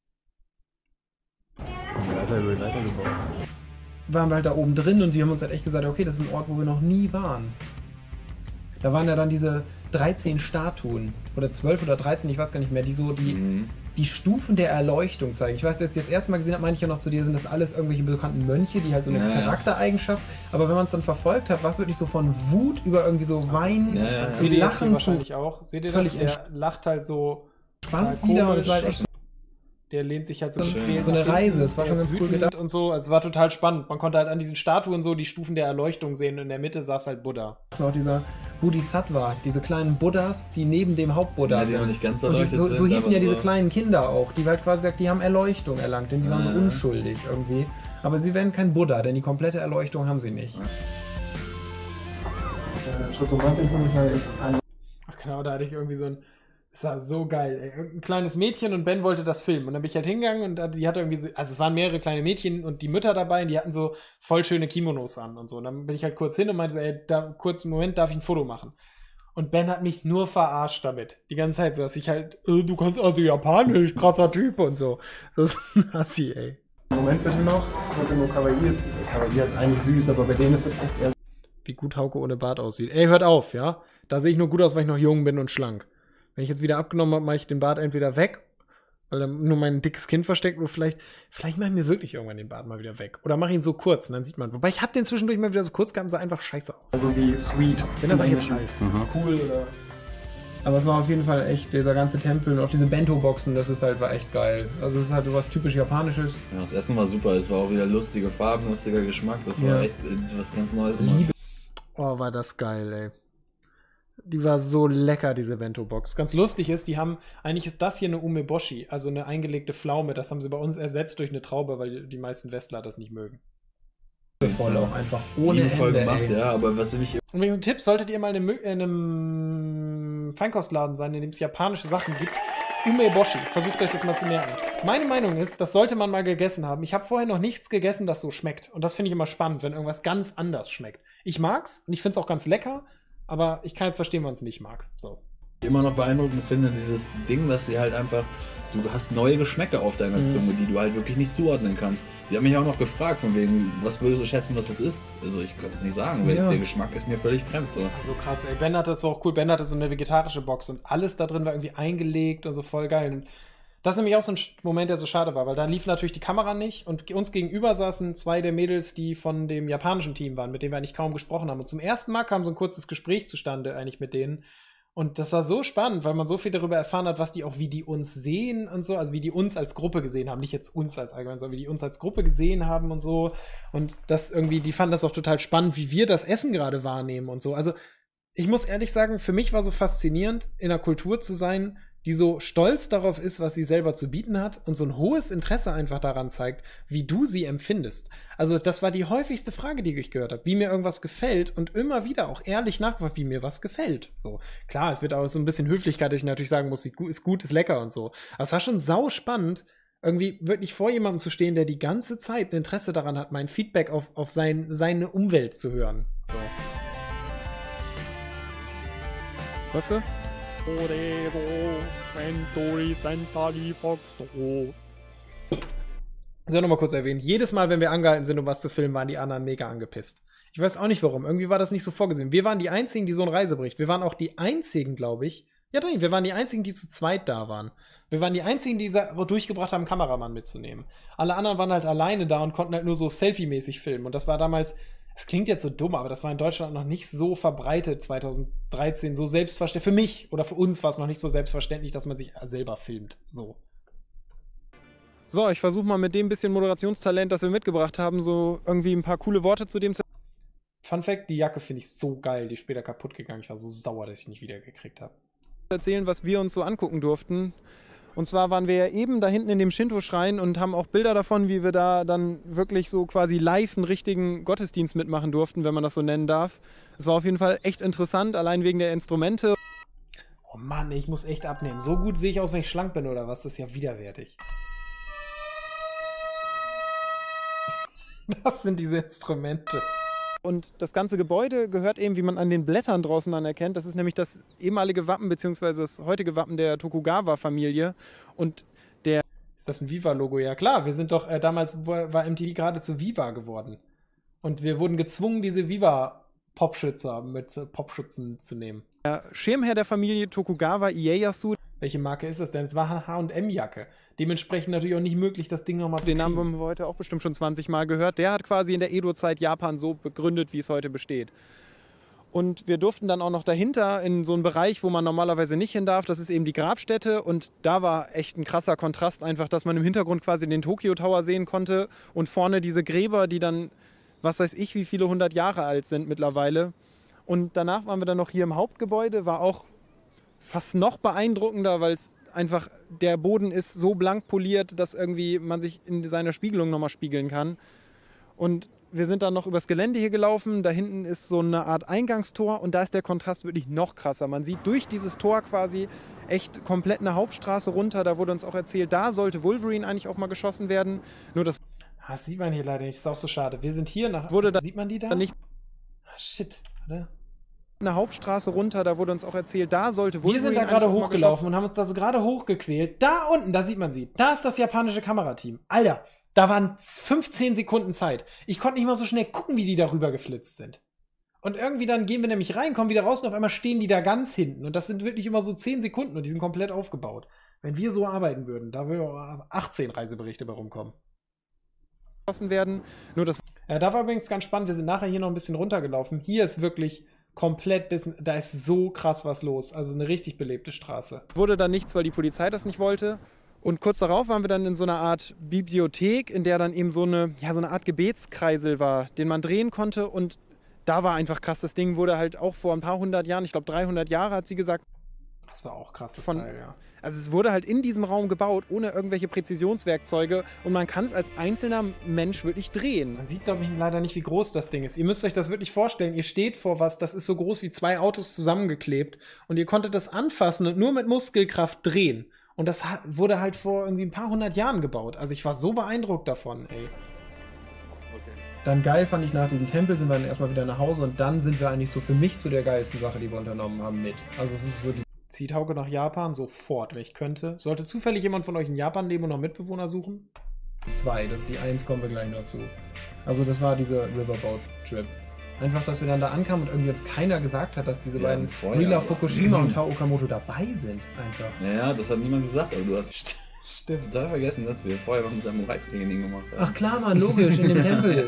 Waren wir halt da oben drin und die haben uns halt echt gesagt, okay, das ist ein Ort, wo wir noch nie waren. Da waren ja dann diese dreizehn Statuen oder zwölf oder dreizehn, ich weiß gar nicht mehr, die so die, Mhm. die Stufen der Erleuchtung zeigen. Ich weiß, als ich das erste Mal gesehen habe, meine ich ja noch zu dir, sind das alles irgendwelche bekannten Mönche, die halt so eine Ja, ja. Charaktereigenschaft, aber wenn man es dann verfolgt hat, war es wirklich so von Wut über irgendwie so Wein Ja, ja, ja. zu Seht ihr jetzt hier Lachen zu wahrscheinlich auch. Seht ihr das? völlig Der lacht halt so spannend total wieder und es war halt komisch. echt so Der lehnt sich halt so, Schön. quer So eine nach hinten, Reise, das war der schon ist ganz cool wütend gedacht. und so. Also es war total spannend. Man konnte halt an diesen Statuen so die Stufen der Erleuchtung sehen und in der Mitte saß halt Buddha. auch dieser Bodhisattva, diese kleinen Buddhas, die neben dem Hauptbuddha Ja, die noch sind. nicht ganz Und die, erleuchtet so, sind, so hießen aber ja diese so. kleinen Kinder auch, die halt quasi sagt, die haben Erleuchtung erlangt, denn sie waren so Ja. unschuldig irgendwie. Aber sie werden kein Buddha, denn die komplette Erleuchtung haben sie nicht. Ach genau, da hatte ich irgendwie so ein. Das war so geil, ey. Ein kleines Mädchen und Ben wollte das filmen. Und dann bin ich halt hingegangen und da- die hatte irgendwie so, also es waren mehrere kleine Mädchen und die Mütter dabei und die hatten so voll schöne Kimonos an und so. Und dann bin ich halt kurz hin und meinte, so, ey, da, kurz einen Moment, darf ich ein Foto machen? Und Ben hat mich nur verarscht damit. Die ganze Zeit so, dass ich halt, äh, du kannst also Japanisch, krasser Typ und so. Das ist ein Assi, ey. Moment bitte noch. Pokémon Kawaii ist, Kawaii ist eigentlich süß, aber bei denen ist es echt eher Wie gut Hauke ohne Bart aussieht. Ey, hört auf, ja? Da sehe ich nur gut aus, weil ich noch jung bin und schlank. Wenn ich jetzt wieder abgenommen habe, mache ich den Bart entweder weg, weil dann nur mein dickes Kinn versteckt, oder vielleicht, vielleicht mache ich mir wirklich irgendwann den Bart mal wieder weg. Oder mache ihn so kurz und dann sieht man. Wobei ich habe den zwischendurch mal wieder so kurz gehabt und sah einfach scheiße aus. so wie Sweet. Bin aber im jetzt Englischen. alt. Cool oder. Aber es war auf jeden Fall echt, dieser ganze Tempel und auch diese Bento-Boxen, das ist halt, war echt geil. Also es ist halt sowas typisch Japanisches. Ja, das Essen war super. Es war auch wieder lustige Farben, lustiger Geschmack. Das war Ja. echt äh, was ganz Neues. Liebe. Oh, war das geil, ey. Die war so lecker, diese Bento-Box. Ganz lustig ist, die haben, eigentlich ist das hier eine Umeboshi, also eine eingelegte Pflaume. Das haben sie bei uns ersetzt durch eine Traube, weil die meisten Westler das nicht mögen. Voll auch einfach ohne Liebevoll Ende, gemacht, ey. ja. Aber was mich Übrigens ein Tipp, solltet ihr mal in einem, in einem Feinkostladen sein, in dem es japanische Sachen gibt, Umeboshi, versucht euch das mal zu merken. Meine Meinung ist, das sollte man mal gegessen haben. Ich habe vorher noch nichts gegessen, das so schmeckt. Und das finde ich immer spannend, wenn irgendwas ganz anders schmeckt. Ich mag's und ich finde es auch ganz lecker, aber ich kann jetzt verstehen, wenn man es nicht mag. So. immer noch beeindruckend finde, dieses Ding, dass sie halt einfach, du hast neue Geschmäcker auf deiner Mhm. Zunge, die du halt wirklich nicht zuordnen kannst. Sie haben mich auch noch gefragt, von wegen, was würdest du schätzen, was das ist? Also ich kann es nicht sagen, weil Ja. der Geschmack ist mir völlig fremd. So. So krass, ey. Ben hatte das auch cool. Ben hatte so eine vegetarische Box und alles da drin war irgendwie eingelegt und so voll geil. Und das ist nämlich auch so ein Moment, der so schade war, weil da lief natürlich die Kamera nicht und uns gegenüber saßen zwei der Mädels, die von dem japanischen Team waren, mit denen wir eigentlich kaum gesprochen haben. Und zum ersten Mal kam so ein kurzes Gespräch zustande eigentlich mit denen. Und das war so spannend, weil man so viel darüber erfahren hat, was die auch, wie die uns sehen und so, also wie die uns als Gruppe gesehen haben, nicht jetzt uns als allgemein, sondern wie die uns als Gruppe gesehen haben und so. Und das irgendwie, die fanden das auch total spannend, wie wir das Essen gerade wahrnehmen und so. Also ich muss ehrlich sagen, für mich war so faszinierend, in einer Kultur zu sein, die so stolz darauf ist, was sie selber zu bieten hat und so ein hohes Interesse einfach daran zeigt, wie du sie empfindest. Also das war die häufigste Frage, die ich gehört habe, wie mir irgendwas gefällt und immer wieder auch ehrlich nachgefragt, wie mir was gefällt. So, klar, es wird auch so ein bisschen Höflichkeit, dass ich natürlich sagen muss, ist gut, ist lecker und so. Aber es war schon sau spannend, irgendwie wirklich vor jemandem zu stehen, der die ganze Zeit ein Interesse daran hat, mein Feedback auf, auf sein, seine Umwelt zu hören. So. Läufst du? Ich soll noch mal kurz erwähnen, jedes Mal, wenn wir angehalten sind, um was zu filmen, waren die anderen mega angepisst. Ich weiß auch nicht warum. Irgendwie war das nicht so vorgesehen. Wir waren die Einzigen, die so einen Reisebericht. Wir waren auch die Einzigen, glaube ich. Ja, nein, wir waren die Einzigen, die zu zweit da waren. Wir waren die Einzigen, die durchgebracht haben, einen Kameramann mitzunehmen. Alle anderen waren halt alleine da und konnten halt nur so Selfie-mäßig filmen. Und das war damals, es klingt jetzt so dumm, aber das war in Deutschland noch nicht so verbreitet, zwanzig dreizehn, so selbstverständlich. Für mich oder für uns war es noch nicht so selbstverständlich, dass man sich selber filmt. So. So, ich versuche mal mit dem bisschen Moderationstalent, das wir mitgebracht haben, so irgendwie ein paar coole Worte zu dem zu Fun Fact, die Jacke finde ich so geil, die ist später kaputt gegangen. Ich war so sauer, dass ich nicht wiedergekriegt habe. erzählen, was wir uns so angucken durften. Und zwar waren wir ja eben da hinten in dem Shinto-Schrein und haben auch Bilder davon, wie wir da dann wirklich so quasi live einen richtigen Gottesdienst mitmachen durften, wenn man das so nennen darf. Es war auf jeden Fall echt interessant, allein wegen der Instrumente. Oh Mann, ich muss echt abnehmen. So gut sehe ich aus, wenn ich schlank bin oder was? Das ist ja widerwärtig. Das sind diese Instrumente. Und das ganze Gebäude gehört eben, wie man an den Blättern draußen dann erkennt, das ist nämlich das ehemalige Wappen bzw. das heutige Wappen der Tokugawa-Familie. Und der Ist das ein Viva-Logo? Ja klar, wir sind doch, äh, damals war M T V gerade zu Viva geworden. Und wir wurden gezwungen, diese Viva-Popschützer mit äh, Popschützen zu nehmen. Schirmherr der Familie Tokugawa Ieyasu, Welche Marke ist das denn? Es war eine H und M-Jacke. Dementsprechend natürlich auch nicht möglich, das Ding nochmal zu den kriegen. Namen haben wir heute auch bestimmt schon zwanzig Mal gehört, der hat quasi in der Edo-Zeit Japan so begründet, wie es heute besteht. Und wir durften dann auch noch dahinter in so einen Bereich, wo man normalerweise nicht hin darf, das ist eben die Grabstätte. Und da war echt ein krasser Kontrast einfach, dass man im Hintergrund quasi den Tokyo Tower sehen konnte und vorne diese Gräber, die dann, was weiß ich, wie viele hundert Jahre alt sind mittlerweile. Und danach waren wir dann noch hier im Hauptgebäude, war auch fast noch beeindruckender, weil es einfach, der Boden ist so blank poliert, dass irgendwie man sich in seiner Spiegelung nochmal spiegeln kann. Und wir sind dann noch übers Gelände hier gelaufen, da hinten ist so eine Art Eingangstor und da ist der Kontrast wirklich noch krasser. Man sieht durch dieses Tor quasi echt komplett eine Hauptstraße runter, da wurde uns auch erzählt, da sollte Wolverine eigentlich auch mal geschossen werden. Nur das Ah, das sieht man hier leider nicht, das ist auch so schade. Wir sind hier nach... Wurde da- sieht man die da? nicht Ah, shit, oder? eine Hauptstraße runter, da wurde uns auch erzählt, da sollte Wir Wolverine sind da eigentlich gerade auch mal hochgelaufen und haben uns da so gerade hochgequält. Da unten, da sieht man sie. Da ist das japanische Kamerateam. Alter, da waren fünfzehn Sekunden Zeit. Ich konnte nicht mal so schnell gucken, wie die da rüber geflitzt sind. Und irgendwie dann gehen wir nämlich rein, kommen wieder raus und auf einmal stehen die da ganz hinten. Und das sind wirklich immer so zehn Sekunden und die sind komplett aufgebaut. Wenn wir so arbeiten würden, da würden achtzehn Reiseberichte bei rumkommen. geschossen werden. Nur das Ja, da war übrigens ganz spannend. Wir sind nachher hier noch ein bisschen runtergelaufen. Hier ist wirklich komplett, bis, da ist so krass was los. Also eine richtig belebte Straße. wurde dann nichts, weil die Polizei das nicht wollte. Und kurz darauf waren wir dann in so einer Art Bibliothek, in der dann eben so eine, ja, so eine Art Gebetskreisel war, den man drehen konnte. Und da war einfach krass. Das Ding wurde halt auch vor ein paar hundert Jahren, ich glaube dreihundert Jahre, hat sie gesagt, Das war auch krasses Von- Teil, ja. also es wurde halt in diesem Raum gebaut, ohne irgendwelche Präzisionswerkzeuge. Und man kann es als einzelner Mensch wirklich drehen. Man sieht, glaube ich, leider nicht, wie groß das Ding ist. Ihr müsst euch das wirklich vorstellen. Ihr steht vor was, das ist so groß wie zwei Autos zusammengeklebt. Und ihr konntet das anfassen und nur mit Muskelkraft drehen. Und das hat, wurde halt vor irgendwie ein paar hundert Jahren gebaut. Also ich war so beeindruckt davon, ey. Dann geil fand ich, nach diesem Tempel sind wir dann erstmal wieder nach Hause und dann sind wir eigentlich so für mich zu der geilsten Sache, die wir unternommen haben, mit. Also es ist so die Zieht Hauke nach Japan? Sofort, wenn ich könnte. Sollte zufällig jemand von euch in Japan leben und noch Mitbewohner suchen? Zwei, das, die eins kommen wir gleich noch zu. Also das war dieser Riverboat-Trip. Einfach, dass wir dann da ankamen und irgendwie jetzt keiner gesagt hat, dass diese Ja, beiden vorher, Rila aber- Fukushima und Tao Okamoto dabei sind. Einfach. Naja, das hat niemand gesagt, aber du hast Stimmt. total vergessen, dass wir vorher noch ein Samurai-Training gemacht haben. Ach klar, Mann, logisch, in dem Tempel.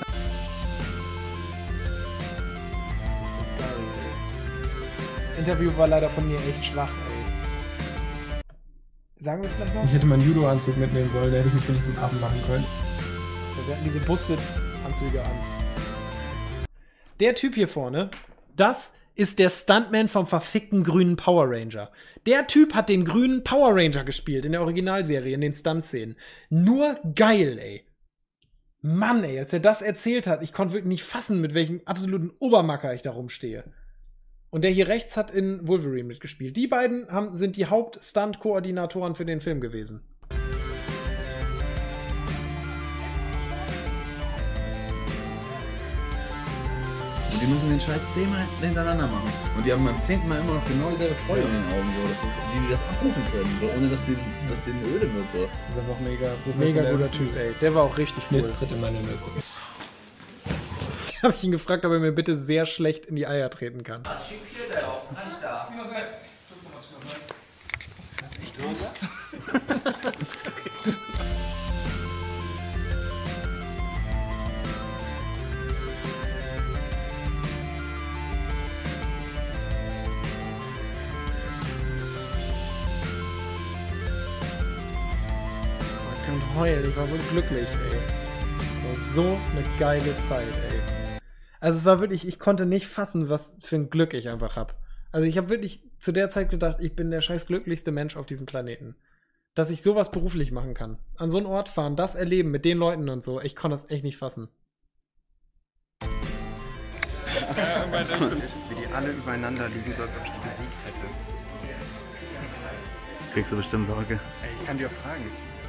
Das Interview war leider von mir echt schwach, ey. Sagen wir es gleich noch? Ich hätte meinen Judo-Anzug mitnehmen sollen, da hätte ich mich wirklich zum Affen machen können. Wir hatten diese Bussitzanzüge an. Der Typ hier vorne, das ist der Stuntman vom verfickten grünen Power Ranger. Der Typ hat den grünen Power Ranger gespielt in der Originalserie, in den Stunt-Szenen. Nur geil, ey. Mann, ey, als er das erzählt hat, ich konnte wirklich nicht fassen, mit welchem absoluten Obermacker ich da rumstehe. Und der hier rechts hat in Wolverine mitgespielt. Die beiden haben, sind die Haupt-Stunt-Koordinatoren für den Film gewesen. Und die müssen den Scheiß zehnmal hintereinander machen. Und die haben beim zehnten Mal immer noch genau dieselbe Freude in den Augen, so, dass es, wie die das abrufen können, so, ohne dass denen, dass denen öde wird. So. Das ist einfach mega Mega guter Typ, ey. Der war auch richtig cool. Tritt in meine Nüsse. Da habe ich ihn gefragt, ob er mir bitte sehr schlecht in die Eier treten kann. Ich kann heulen, ich war so glücklich, ey. Das war so eine geile Zeit, ey. Also es war wirklich, ich konnte nicht fassen, was für ein Glück ich einfach habe. Also ich habe wirklich zu der Zeit gedacht, ich bin der scheiß glücklichste Mensch auf diesem Planeten. Dass ich sowas beruflich machen kann. An so einen Ort fahren, das erleben mit den Leuten und so. Ich konnte das echt nicht fassen. Wie die alle übereinander liegen, so als ob ich die besiegt hätte. Kriegst du bestimmt Sorge. Ey, ich kann dir auch fragen.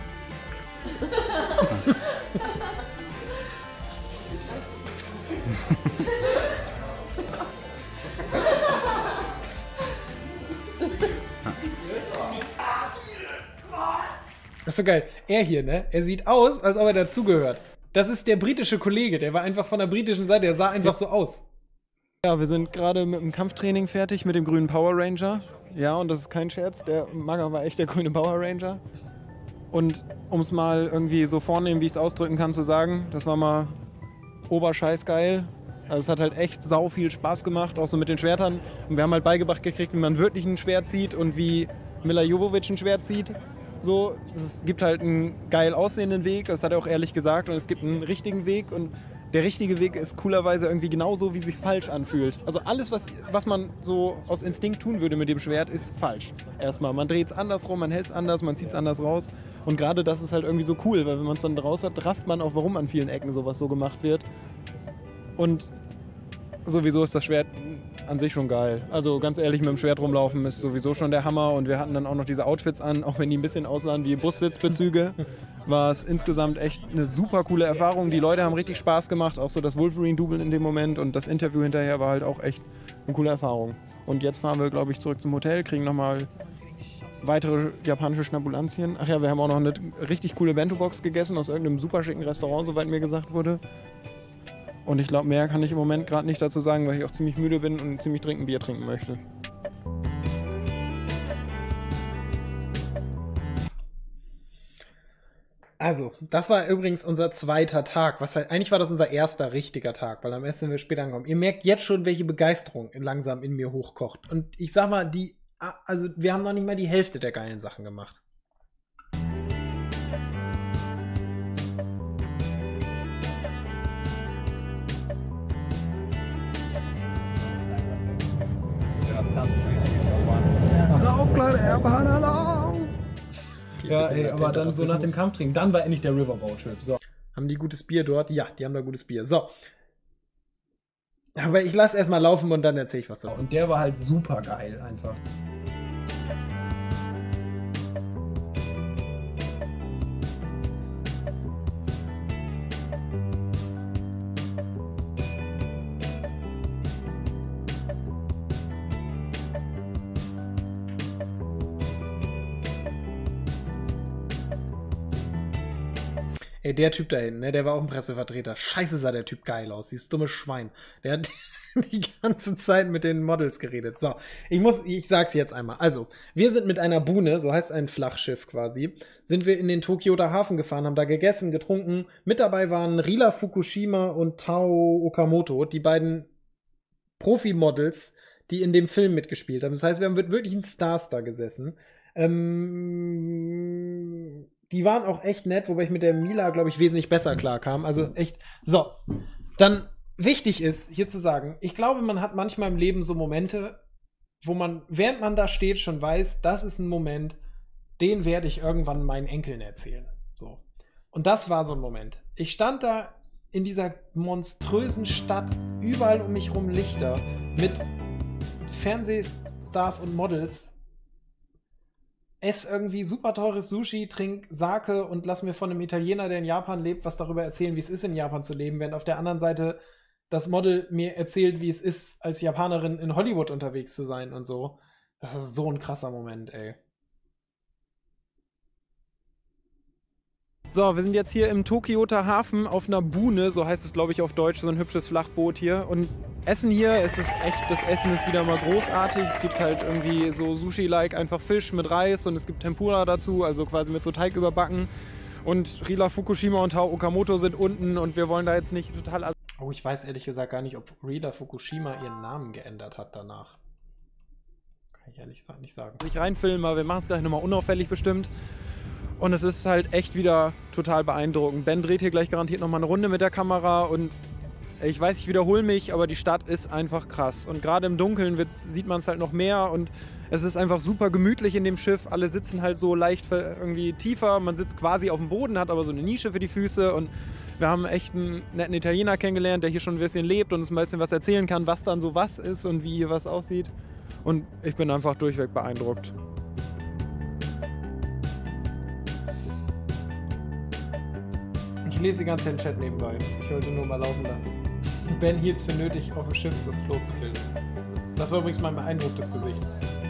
Das ist so geil. Er hier, ne? Er sieht aus, als ob er dazugehört. Das ist der britische Kollege, der war einfach von der britischen Seite, der sah einfach so aus. Ja, wir sind gerade mit dem Kampftraining fertig mit dem grünen Power Ranger. Ja, und das ist kein Scherz, der Maga war echt der grüne Power Ranger. Und um es mal irgendwie so vornehm, wie ich es ausdrücken kann, zu sagen, das war mal oberscheißgeil. Also es hat halt echt sau viel Spaß gemacht, auch so mit den Schwertern. Und wir haben halt beigebracht gekriegt, wie man wirklich ein Schwert zieht und wie Milla Jovovich ein Schwert zieht. So, es gibt halt einen geil aussehenden Weg, das hat er auch ehrlich gesagt, und es gibt einen richtigen Weg und der richtige Weg ist coolerweise irgendwie genauso, wie sich's falsch anfühlt. Also alles, was, was man so aus Instinkt tun würde mit dem Schwert, ist falsch. Erstmal, man dreht es andersrum, man hält es anders, man zieht es anders raus. Und gerade das ist halt irgendwie so cool, weil wenn man es dann draus hat, rafft man auch, warum an vielen Ecken sowas so gemacht wird. Und sowieso ist das Schwert an sich schon geil. Also ganz ehrlich, mit dem Schwert rumlaufen ist sowieso schon der Hammer. Und wir hatten dann auch noch diese Outfits an, auch wenn die ein bisschen aussahen wie Bussitzbezüge, war es insgesamt echt eine super coole Erfahrung. Die Leute haben richtig Spaß gemacht, auch so das Wolverine-Double in dem Moment. Und das Interview hinterher war halt auch echt eine coole Erfahrung. Und jetzt fahren wir, glaube ich, zurück zum Hotel, kriegen nochmal weitere japanische Schnabulantien. Ach ja, wir haben auch noch eine richtig coole Bento-Box gegessen aus irgendeinem super schicken Restaurant, soweit mir gesagt wurde. Und ich glaube, mehr kann ich im Moment gerade nicht dazu sagen, weil ich auch ziemlich müde bin und ziemlich dringend Bier trinken möchte. Also, das war übrigens unser zweiter Tag. Was halt, eigentlich war das unser erster richtiger Tag, weil am ersten sind wir später angekommen. Ihr merkt jetzt schon, welche Begeisterung langsam in mir hochkocht. Und ich sag mal, die, also wir haben noch nicht mal die Hälfte der geilen Sachen gemacht. Lauf, kleiner Erbaner, lauf! Ja, ey, aber dann so nach dem Kampftraining, dann war endlich der Riverboat-Trip. So. Haben die gutes Bier dort? Ja, die haben da gutes Bier. So. Aber ich lasse erstmal laufen und dann erzähle ich was dazu. Und der war halt super geil einfach. Ey, der Typ da hinten, ne, der war auch ein Pressevertreter. Scheiße sah der Typ geil aus, dieses dumme Schwein. Der hat die ganze Zeit mit den Models geredet. So, ich muss, ich sag's jetzt einmal. Also, wir sind mit einer Bune, so heißt ein Flachschiff quasi, sind wir in den Tokioter Hafen gefahren, haben da gegessen, getrunken. Mit dabei waren Rila Fukushima und Tao Okamoto, die beiden Profi-Models, die in dem Film mitgespielt haben. Das heißt, wir haben mit wirklichen Stars da gesessen. Ähm, die waren auch echt nett, wobei ich mit der Mila, glaube ich, wesentlich besser klarkam. Also echt. So, dann wichtig ist, hier zu sagen, ich glaube, man hat manchmal im Leben so Momente, wo man, während man da steht, schon weiß, das ist ein Moment, den werde ich irgendwann meinen Enkeln erzählen. So. Und das war so ein Moment. Ich stand da in dieser monströsen Stadt, überall um mich rum Lichter, mit Fernsehstars und Models, ess irgendwie super teures Sushi, trink Sake und lass mir von einem Italiener, der in Japan lebt, was darüber erzählen, wie es ist, in Japan zu leben, während auf der anderen Seite das Model mir erzählt, wie es ist, als Japanerin in Hollywood unterwegs zu sein und so. Das ist so ein krasser Moment, ey. So, wir sind jetzt hier im Tokioter Hafen auf einer Bune, so heißt es, glaube ich, auf Deutsch, so ein hübsches Flachboot hier. Und Essen hier, es ist echt, das Essen ist wieder mal großartig. Es gibt halt irgendwie so Sushi-like, einfach Fisch mit Reis und es gibt Tempura dazu, also quasi mit so Teig überbacken. Und Rila Fukushima und Tao Okamoto sind unten und wir wollen da jetzt nicht total... Oh, ich weiß ehrlich gesagt gar nicht, ob Rila Fukushima ihren Namen geändert hat danach. Kann ich ehrlich gesagt nicht sagen. ...sich reinfilmen, aber wir machen es gleich nochmal unauffällig bestimmt. Und es ist halt echt wieder total beeindruckend. Ben dreht hier gleich garantiert nochmal eine Runde mit der Kamera und ich weiß, ich wiederhole mich, aber die Stadt ist einfach krass. Und gerade im Dunkeln sieht man es halt noch mehr und es ist einfach super gemütlich in dem Schiff. Alle sitzen halt so leicht irgendwie tiefer. Man sitzt quasi auf dem Boden, hat aber so eine Nische für die Füße und wir haben echt einen netten Italiener kennengelernt, der hier schon ein bisschen lebt und uns ein bisschen was erzählen kann, was dann so was ist und wie hier was aussieht. Und ich bin einfach durchweg beeindruckt. Ich lese die ganze Zeit den Chat nebenbei. Ich wollte nur mal laufen lassen. Ben hielt es für nötig, auf dem Schiff das Klo zu filmen. Das war übrigens mein beeindrucktes Gesicht.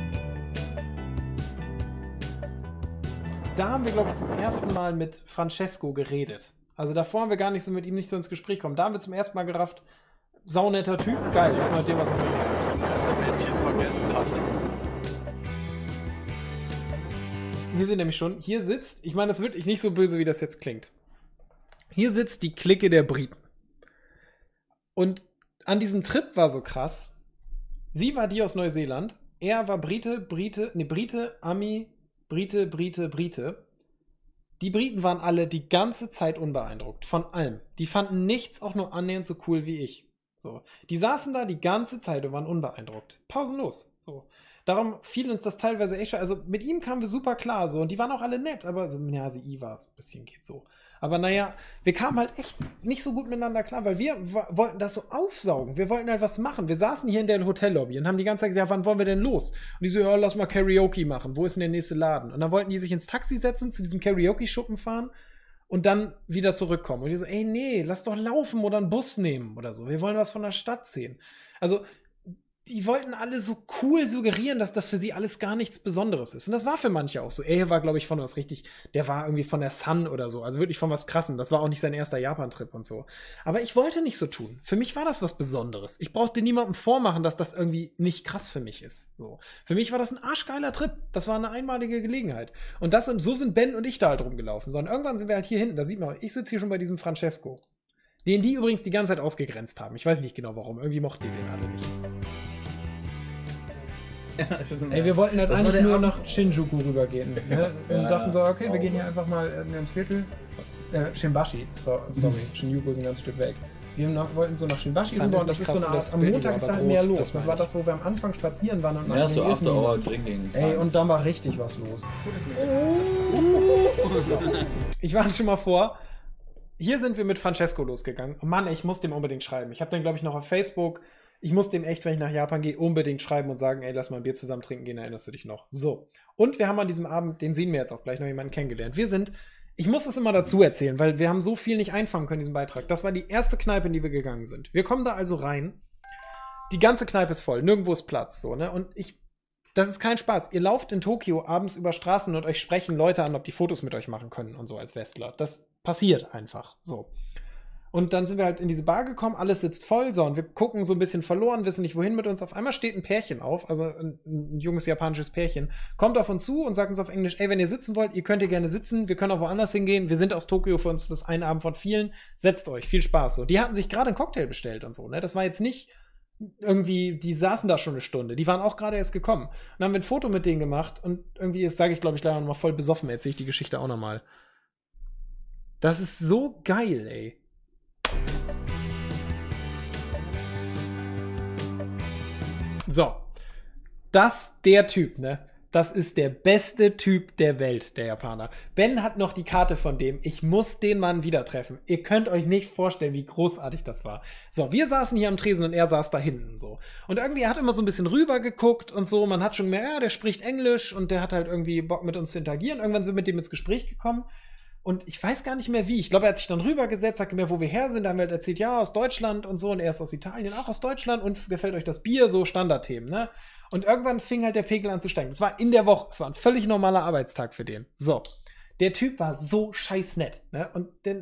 Da haben wir, glaube ich, zum ersten Mal mit Francesco geredet. Also davor haben wir gar nicht so mit ihm nicht so ins Gespräch gekommen. Da haben wir zum ersten Mal gerafft, saunetter Typ, geil, ich mal dem was er Mädchen vergessen hat. Hier sind nämlich schon, hier sitzt, ich meine, das ist wirklich nicht so böse, wie das jetzt klingt. Hier sitzt die Clique der Briten. Und an diesem Trip war so krass, sie war die aus Neuseeland, er war Brite, Brite, ne, Brite, Ami, Brite, Brite, Brite. Die Briten waren alle die ganze Zeit unbeeindruckt, von allem. Die fanden nichts auch nur annähernd so cool wie ich. So. Die saßen da die ganze Zeit und waren unbeeindruckt. Pausenlos. So. Darum fiel uns das teilweise echt schon, also mit ihm kamen wir super klar, so, und die waren auch alle nett, aber so, ja, sie war so ein bisschen geht so. Aber naja, wir kamen halt echt nicht so gut miteinander klar, weil wir wollten das so aufsaugen. Wir wollten halt was machen. Wir saßen hier in der Hotellobby und haben die ganze Zeit gesagt, wann wollen wir denn los? Und die so, ja, lass mal Karaoke machen. Wo ist denn der nächste Laden? Und dann wollten die sich ins Taxi setzen, zu diesem Karaoke-Schuppen fahren und dann wieder zurückkommen. Und die so, ey, nee, lass doch laufen oder einen Bus nehmen oder so. Wir wollen was von der Stadt sehen. Also, die wollten alle so cool suggerieren, dass das für sie alles gar nichts Besonderes ist. Und das war für manche auch so. Er war, glaube ich, von was richtig, der war irgendwie von der Sun oder so. Also wirklich von was Krassem. Das war auch nicht sein erster Japan-Trip und so. Aber ich wollte nicht so tun. Für mich war das was Besonderes. Ich brauchte niemandem vormachen, dass das irgendwie nicht krass für mich ist. So. Für mich war das ein arschgeiler Trip. Das war eine einmalige Gelegenheit. Und das, so sind Ben und ich da halt rumgelaufen. So, und irgendwann sind wir halt hier hinten. Da sieht man, ich sitze hier schon bei diesem Francesco. Den die übrigens die ganze Zeit ausgegrenzt haben. Ich weiß nicht genau warum. Irgendwie mochten die den alle nicht. Ja, Ey, wir wollten halt das eigentlich nur Abend. nach Shinjuku rübergehen. Ne? Und Ja, dachten so, okay, wir oh. gehen hier einfach mal ins Viertel. Äh, Shimbashi, so, sorry, Shinjuku ist ein ganzes Stück weg. Wir nach, wollten so nach Shimbashi Sand rüber ist und das nicht ist so krass, eine das Art, am Bild Montag war ist aber da groß, mehr das los. Das meine war ich. das, wo wir am Anfang spazieren waren und Ja, so Essen- After Hour Drinking. Ey, und da war richtig was los. Ich war schon mal vor. Hier sind wir mit Francesco losgegangen. Oh Mann, ich muss dem unbedingt schreiben. Ich habe den, glaube ich, noch auf Facebook. Ich muss dem echt, wenn ich nach Japan gehe, unbedingt schreiben und sagen, ey, lass mal ein Bier zusammen trinken gehen, erinnerst du dich noch? So. Und wir haben an diesem Abend, den sehen wir jetzt auch gleich, noch jemanden kennengelernt. Wir sind, ich muss das immer dazu erzählen, weil wir haben so viel nicht einfangen können in diesem Beitrag. Das war die erste Kneipe, in die wir gegangen sind. Wir kommen da also rein. Die ganze Kneipe ist voll, nirgendwo ist Platz, so, ne? Und ich, Das ist kein Spaß. Ihr lauft in Tokio abends über Straßen und euch sprechen Leute an, ob die Fotos mit euch machen können und so als Westler. Das passiert einfach so. Und dann sind wir halt in diese Bar gekommen, alles sitzt voll, so, und wir gucken so ein bisschen verloren, wissen nicht wohin mit uns. Auf einmal steht ein Pärchen auf, also ein, ein junges japanisches Pärchen, kommt auf uns zu und sagt uns auf Englisch, ey, wenn ihr sitzen wollt, ihr könnt hier gerne sitzen, wir können auch woanders hingehen, wir sind aus Tokio, für uns ist das ein Abend von vielen, setzt euch, viel Spaß. So. Die hatten sich gerade einen Cocktail bestellt und so, ne, das war jetzt nicht irgendwie, die saßen da schon eine Stunde, die waren auch gerade erst gekommen. Und dann haben wir ein Foto mit denen gemacht und irgendwie, das sage ich glaube ich gleich nochmal voll besoffen, erzähle ich die Geschichte auch nochmal. Das ist so geil, ey. So, das der Typ, ne? Das ist der beste Typ der Welt, der Japaner. Ben hat noch die Karte von dem. Ich muss den Mann wieder treffen. Ihr könnt euch nicht vorstellen, wie großartig das war. So, wir saßen hier am Tresen und er saß da hinten so. Und irgendwie, er hat immer so ein bisschen rüber geguckt und so. Man hat schon gemerkt, ja, der spricht Englisch und der hat halt irgendwie Bock mit uns zu interagieren. Irgendwann sind wir mit dem ins Gespräch gekommen. Und ich weiß gar nicht mehr wie. Ich glaube, er hat sich dann rübergesetzt, sagt mir, wo wir her sind. Da haben wir halt erzählt, ja, aus Deutschland und so. Und er ist aus Italien, auch aus Deutschland. Und gefällt euch das Bier? So Standardthemen, ne? Und irgendwann fing halt der Pegel an zu steigen. Das war in der Woche. Es war ein völlig normaler Arbeitstag für den. So. Der Typ war so scheiß nett, ne? Und den...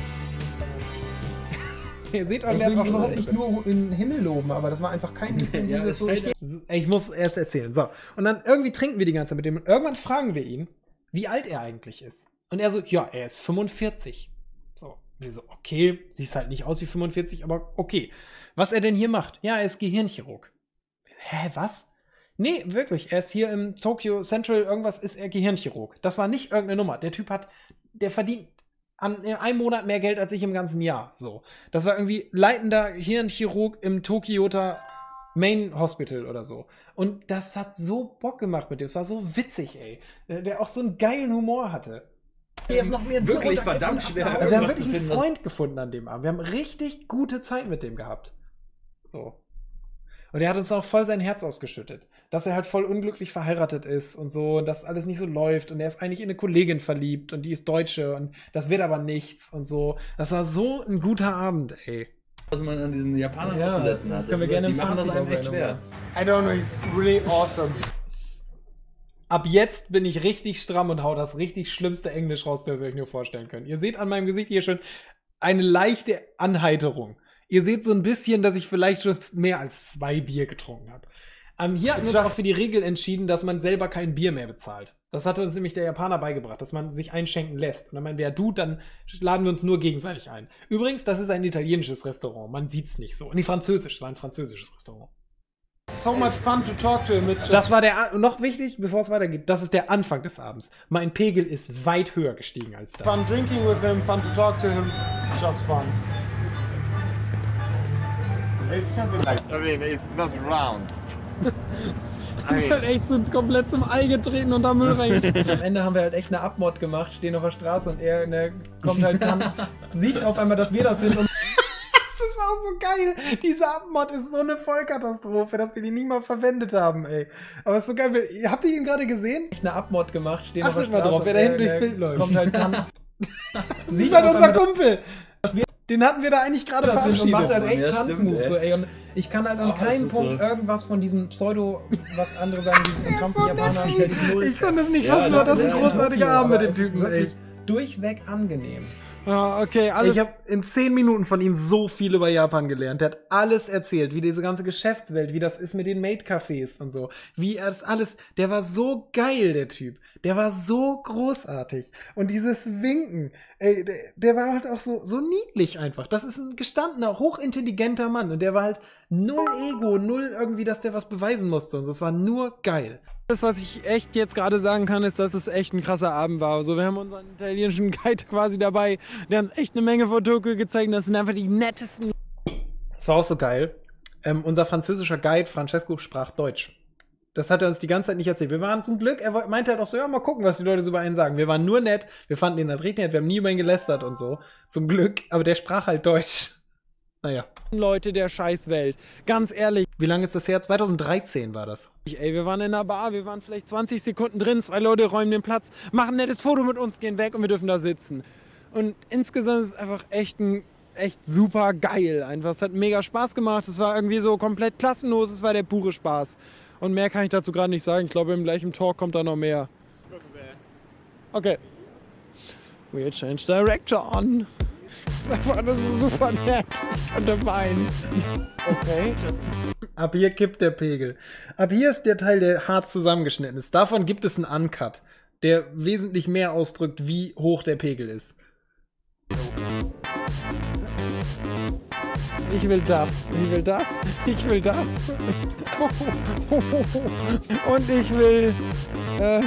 Ihr seht, ich will überhaupt nicht nur in den Himmel loben, aber das war einfach kein bisschen ja, dieses so. Ich, ich muss erst erzählen. So. Und dann irgendwie trinken wir die ganze Zeit mit dem. Und irgendwann fragen wir ihn, wie alt er eigentlich ist. Und er so, ja, er ist fünfundvierzig. So, wir so, okay, siehst halt nicht aus wie fünfundvierzig, aber okay. Was er denn hier macht? Ja, er ist Gehirnchirurg. Hä, was? Nee, wirklich, er ist hier im Tokyo Central, irgendwas ist er Gehirnchirurg. Das war nicht irgendeine Nummer. Der Typ hat, der verdient an, in einem Monat mehr Geld als ich im ganzen Jahr. So, das war irgendwie leitender Hirnchirurg im Tokioter Main Hospital oder so. Und das hat so Bock gemacht mit dem. Es war so witzig, ey. Der, der auch so einen geilen Humor hatte. Hier ist noch mehr ein wirklich verdammt schwer. Also wir haben wirklich einen Freund gefunden an dem Abend. Wir haben richtig gute Zeit mit dem gehabt. So. Und er hat uns auch voll sein Herz ausgeschüttet. Dass er halt voll unglücklich verheiratet ist und so. Und dass alles nicht so läuft. Und er ist eigentlich in eine Kollegin verliebt. Und die ist Deutsche. Und das wird aber nichts und so. Das war so ein guter Abend, ey. Was man an diesen Japanern ja, auszusetzen hat. Das können wir das, gerne die im machen das Fazit einem echt schwer. I don't know, he's really awesome. Ab jetzt bin ich richtig stramm und hau das richtig schlimmste Englisch raus, das ihr euch nur vorstellen könnt. Ihr seht an meinem Gesicht hier schon eine leichte Anheiterung. Ihr seht so ein bisschen, dass ich vielleicht schon mehr als zwei Bier getrunken habe. Ähm, hier haben wir uns auch für die Regel entschieden, dass man selber kein Bier mehr bezahlt. Das hatte uns nämlich der Japaner beigebracht, dass man sich einschenken lässt. Und dann meinen wir, ja, du, dann laden wir uns nur gegenseitig ein. Übrigens, das ist ein italienisches Restaurant. Man sieht's nicht so. Nee, französisch. Es war ein französisches Restaurant. So much fun to talk to him. Das war der, noch wichtig, bevor es weitergeht, das ist der Anfang des Abends. Mein Pegel ist weit höher gestiegen als das. Fun drinking with him, fun to talk to him. Just fun. It's something like, I mean, it's not round. Das ist halt echt so komplett zum Ei getreten und da Müll rein. Am Ende haben wir halt echt eine Abmod gemacht, stehen auf der Straße und er ne, kommt halt dann, sieht auf einmal, dass wir das sind und das ist auch so geil. Diese Abmod ist so eine Vollkatastrophe, dass wir die nie mal verwendet haben, ey. Aber es ist so geil. Habt ihr ihn gerade gesehen? eine Abmod gemacht, stehen Ach, auf der mal Straße. drauf, wer da hinten durchs Bild läuft. Kommt halt dann. Das ist halt unser Kumpel. Den hatten wir da eigentlich gerade verabschiedet. Und macht halt Ja, echt stimmt, Tanzmoves, ey. so, ey. Und ich kann halt an Oh, keinem das ist Punkt so. irgendwas von diesem Pseudo, was andere sagen, diesen verkrampften Japaner, stell dich null Ich fest. kann das nicht Ja, fassen, aber das das ist ist ein ja großartiger Abend mit dem Es ist Typen, ey. wirklich durchweg angenehm. Ja, okay, alles. Ich habe in zehn Minuten von ihm so viel über Japan gelernt. Der hat alles erzählt, wie diese ganze Geschäftswelt, wie das ist mit den Maid-Cafés und so. Wie er das alles, der war so geil, der Typ. Der war so großartig. Und dieses Winken, ey, der, der war halt auch so, so niedlich einfach. Das ist ein gestandener, hochintelligenter Mann. Und der war halt null Ego, null irgendwie, dass der was beweisen musste und so. Es war nur geil. Das, was ich echt jetzt gerade sagen kann, ist, dass es echt ein krasser Abend war. Also wir haben unseren italienischen Guide quasi dabei, der uns echt eine Menge von Tokio gezeigt hat. Das sind einfach die nettesten. Das war auch so geil. Ähm, unser französischer Guide, Francesco, sprach Deutsch. Das hat er uns die ganze Zeit nicht erzählt. Wir waren zum Glück, er wo- meinte halt auch so, ja, mal gucken, was die Leute so über einen sagen. Wir waren nur nett, wir fanden ihn halt richtig nett, wir haben nie über ihn gelästert und so. Zum Glück, aber der sprach halt Deutsch. Naja. Leute der Scheißwelt. Ganz ehrlich, Wie lange ist das her? zweitausenddreizehn war das. ey, wir waren in einer Bar, wir waren vielleicht zwanzig Sekunden drin, zwei Leute räumen den Platz, machen ein nettes Foto mit uns, gehen weg und wir dürfen da sitzen. Und insgesamt ist es einfach echt ein echt super geil einfach. Es hat mega Spaß gemacht, es war irgendwie so komplett klassenlos, es war der pure Spaß. Und mehr kann ich dazu gerade nicht sagen. Ich glaube, im gleichen Talk kommt da noch mehr. Okay. We'll change direction. Das ist super nett. Ich könnte weinen. Okay. Ab hier kippt der Pegel. Ab hier ist der Teil, der hart zusammengeschnitten ist. Davon gibt es einen Uncut, der wesentlich mehr ausdrückt, wie hoch der Pegel ist. Ich will das. Ich will das. Ich will das. Und ich will. Äh,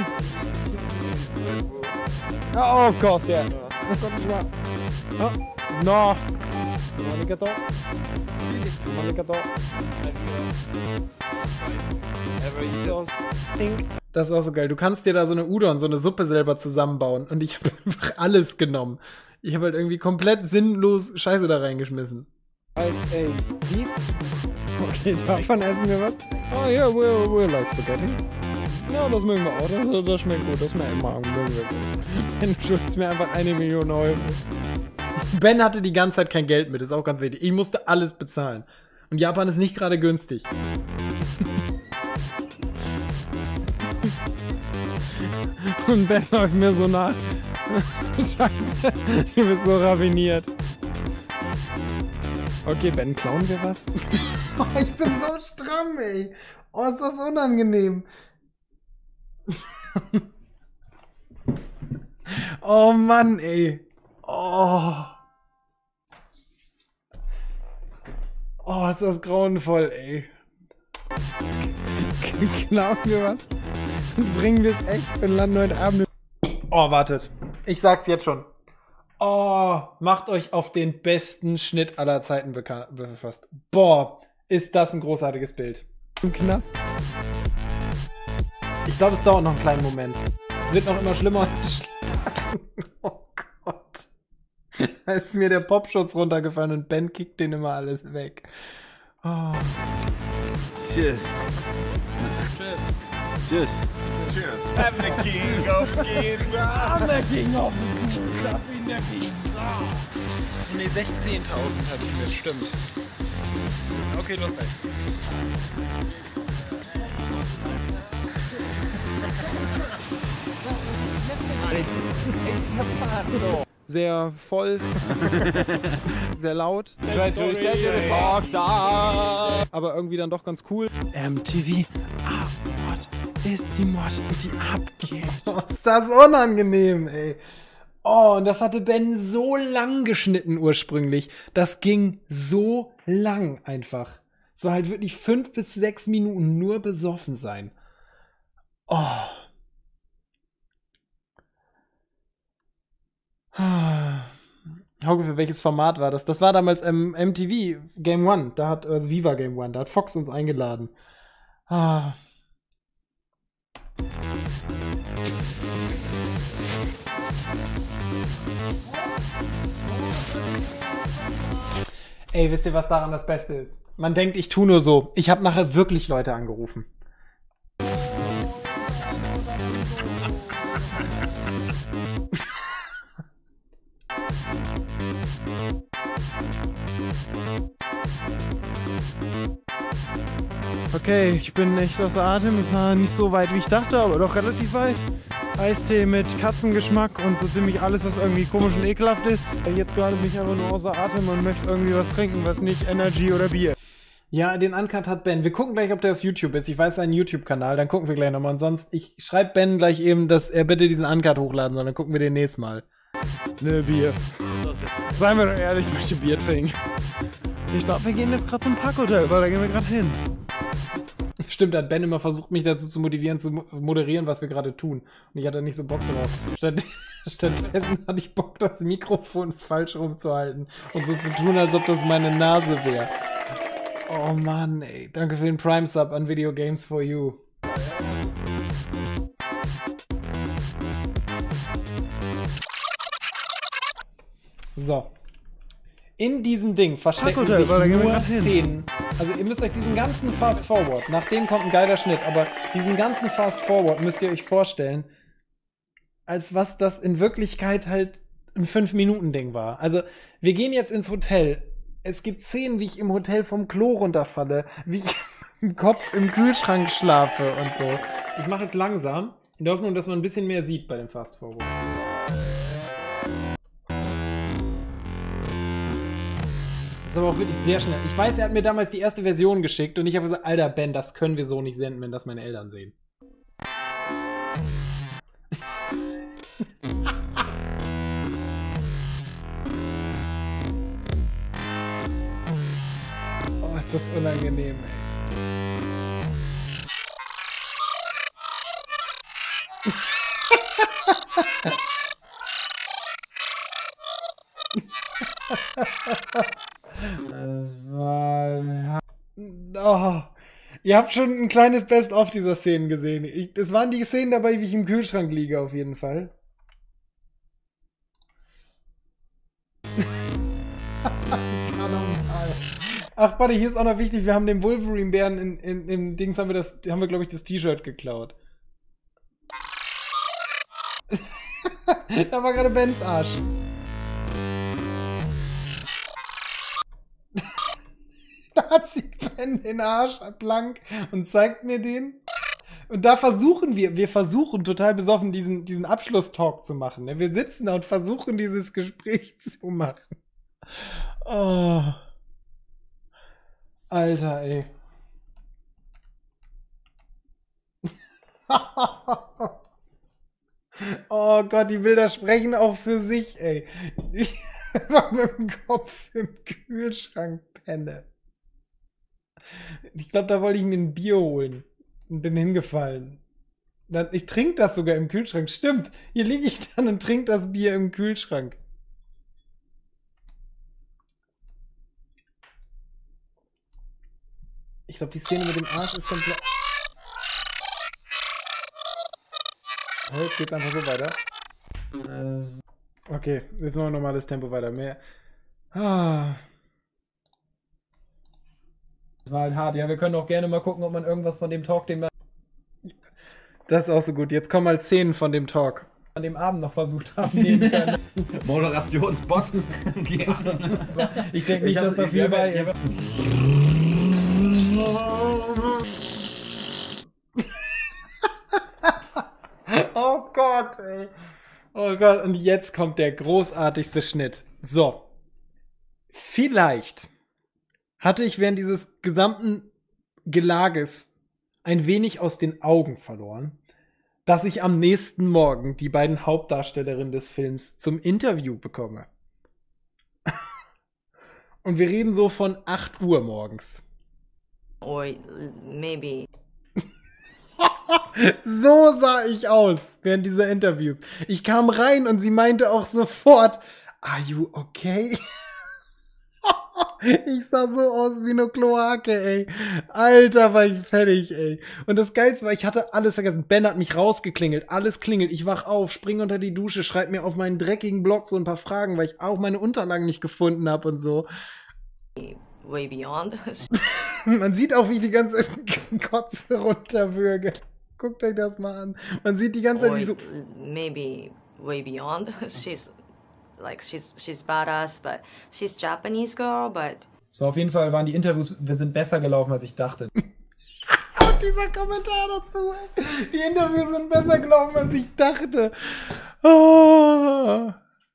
oh, of course, yeah. Oh, no. Manigato. Manigato. Das ist auch so geil. Du kannst dir da so eine Udon, so eine Suppe selber zusammenbauen. Und ich habe einfach alles genommen. Ich habe halt irgendwie komplett sinnlos Scheiße da reingeschmissen. Halt, ey, dies. Okay, davon essen wir was. Oh ja, yeah, we, we like Spaghetti. Ja, das mögen wir auch. Das, das schmeckt gut. Das schmeckt Magen. Mögen wir gut. Dann schuldest mir einfach eine Million Euro. Ben hatte die ganze Zeit kein Geld mit. Das ist auch ganz wichtig. Ich musste alles bezahlen. Und Japan ist nicht gerade günstig. Und Ben läuft mir so nach. Scheiße, du bist so raviniert. Okay, Ben, klauen wir was? Oh, ich bin so stramm, ey. Oh, ist das unangenehm. Oh Mann, ey. Oh. Oh, ist das grauenvoll, ey. Klauen wir was? Bringen wir es echt und landen heute Abend. Oh, wartet. Ich sag's jetzt schon. Oh, macht euch auf den besten Schnitt aller Zeiten befasst. Boah, ist das ein großartiges Bild. Im Knast. Ich glaube, es dauert noch einen kleinen Moment. Es wird noch immer schlimmer. Oh Gott. Da ist mir der Popschutz runtergefallen und Ben kickt den immer alles weg. Oh. Tschüss. Tschüss. Tschüss. Cheers. I'm the king of Pizza. I'm the king of Pizza. Ich bin der King. Ne, sechzehntausend hatte ich mir, stimmt. Okay, du hast recht. Sehr voll. Sehr laut. Aber irgendwie dann doch ganz cool. M T V. Ah, Mod ist die Mod, die abgeht. Oh, ist das unangenehm, ey. Oh, und das hatte Ben so lang geschnitten ursprünglich. Das ging so lang einfach. So halt wirklich fünf bis sechs Minuten nur besoffen sein. Oh. Hauke, für welches Format war das? Das war damals ähm, M T V Game One. Da hat, also Viva Game One, da hat Fox uns eingeladen. Ah. Ey, wisst ihr, was daran das Beste ist? Man denkt, ich tu nur so. Ich habe nachher wirklich Leute angerufen. Okay, ich bin echt außer Atem. Es war nicht so weit, wie ich dachte, aber doch relativ weit. Eistee mit Katzengeschmack und so ziemlich alles, was irgendwie komisch und ekelhaft ist. Jetzt gerade bin ich einfach nur außer Atem und möchte irgendwie was trinken, was nicht Energy oder Bier. Ja, den Uncut hat Ben. Wir gucken gleich, ob der auf YouTube ist. Ich weiß seinen YouTube-Kanal, dann gucken wir gleich nochmal. Und sonst, ich schreibe Ben gleich eben, dass er bitte diesen Uncut hochladen soll. Dann gucken wir den nächstes Mal. Ne, Bier. Seien wir doch ehrlich, ich möchte Bier trinken. Ich glaube, wir gehen jetzt gerade zum Parkhotel, weil da gehen wir gerade hin. Stimmt, hat Ben immer versucht, mich dazu zu motivieren, zu moderieren, was wir gerade tun. Und ich hatte nicht so Bock drauf. Statt, stattdessen hatte ich Bock, das Mikrofon falsch rumzuhalten und so zu tun, als ob das meine Nase wäre. Oh Mann, ey. Danke für den Prime-Sub an Video Games for You. So. In diesem Ding verstecken sich nur Szenen. Also ihr müsst euch diesen ganzen Fast-Forward, nach dem kommt ein geiler Schnitt, aber diesen ganzen Fast-Forward müsst ihr euch vorstellen, als was das in Wirklichkeit halt ein fünf Minuten Ding war. Also wir gehen jetzt ins Hotel. Es gibt Szenen, wie ich im Hotel vom Klo runterfalle, wie ich, im Kopf im Kühlschrank schlafe und so. Ich mache jetzt langsam, in der Hoffnung, dass man ein bisschen mehr sieht bei dem Fast Forward. Das ist aber auch wirklich sehr schnell. Ich weiß, er hat mir damals die erste Version geschickt und ich habe gesagt, Alter Ben, das können wir so nicht senden, wenn das meine Eltern sehen. Oh, ist das unangenehm, ey. Das war... Oh, ihr habt schon ein kleines Best-of dieser Szenen gesehen. Ich, das waren die Szenen dabei, wie ich im Kühlschrank liege, auf jeden Fall. Ach, warte, hier ist auch noch wichtig, wir haben dem Wolverine-Bären in, in, in Dings, haben wir, das, haben wir glaube ich, das T-Shirt geklaut. Da war gerade Bens Arsch. Da hat sie Ben den Arsch blank und zeigt mir den. Und da versuchen wir, wir versuchen total besoffen diesen, diesen Abschlusstalk zu machen. Ne? Wir sitzen da und versuchen dieses Gespräch zu machen. Oh. Alter, ey. Oh Gott, die Bilder sprechen auch für sich, ey. Ich war mit dem Kopf im Kühlschrank penne. Ich glaube, da wollte ich mir ein Bier holen und bin hingefallen. Ich trinke das sogar im Kühlschrank. Stimmt, hier liege ich dann und trinke das Bier im Kühlschrank. Ich glaube, die Szene mit dem Arsch ist komplett... Oh, jetzt geht's einfach so weiter. Okay, jetzt machen wir nochmal das Tempo weiter. Mehr. Ah. Das war halt hart. Ja, wir können auch gerne mal gucken, ob man irgendwas von dem Talk, den wir Das ist auch so gut. Jetzt kommen mal Szenen von dem Talk. An dem Abend noch versucht haben, nehmen können. Moderationsbot. Geh an. Ich denke nicht, dass da viel bei ist. Oh Gott, ey. Oh Gott, und jetzt kommt der großartigste Schnitt. So. Vielleicht hatte ich während dieses gesamten Gelages ein wenig aus den Augen verloren, dass ich am nächsten Morgen die beiden Hauptdarstellerinnen des Films zum Interview bekomme. Und wir reden so von acht Uhr morgens. Or maybe. So sah ich aus während dieser Interviews. Ich kam rein und sie meinte auch sofort, "Are you okay?" Ich sah so aus wie eine Kloake, ey. Alter, war ich fertig, ey. Und das Geilste war, ich hatte alles vergessen. Ben hat mich rausgeklingelt, alles klingelt. Ich wach auf, spring unter die Dusche, schreib mir auf meinen dreckigen Blog so ein paar Fragen, weil ich auch meine Unterlagen nicht gefunden habe und so. Way beyond. Man sieht auch, wie ich die ganze Kotze runterwürge. Guckt euch das mal an. Man sieht die ganze Zeit, wie so... Maybe way beyond. She's like she's she's badass, but she's Japanese girl, but. So, auf jeden Fall waren die Interviews, wir sind besser gelaufen, als ich dachte. Und dieser Kommentar dazu, ey. Die Interviews sind besser gelaufen, als ich dachte. Oh.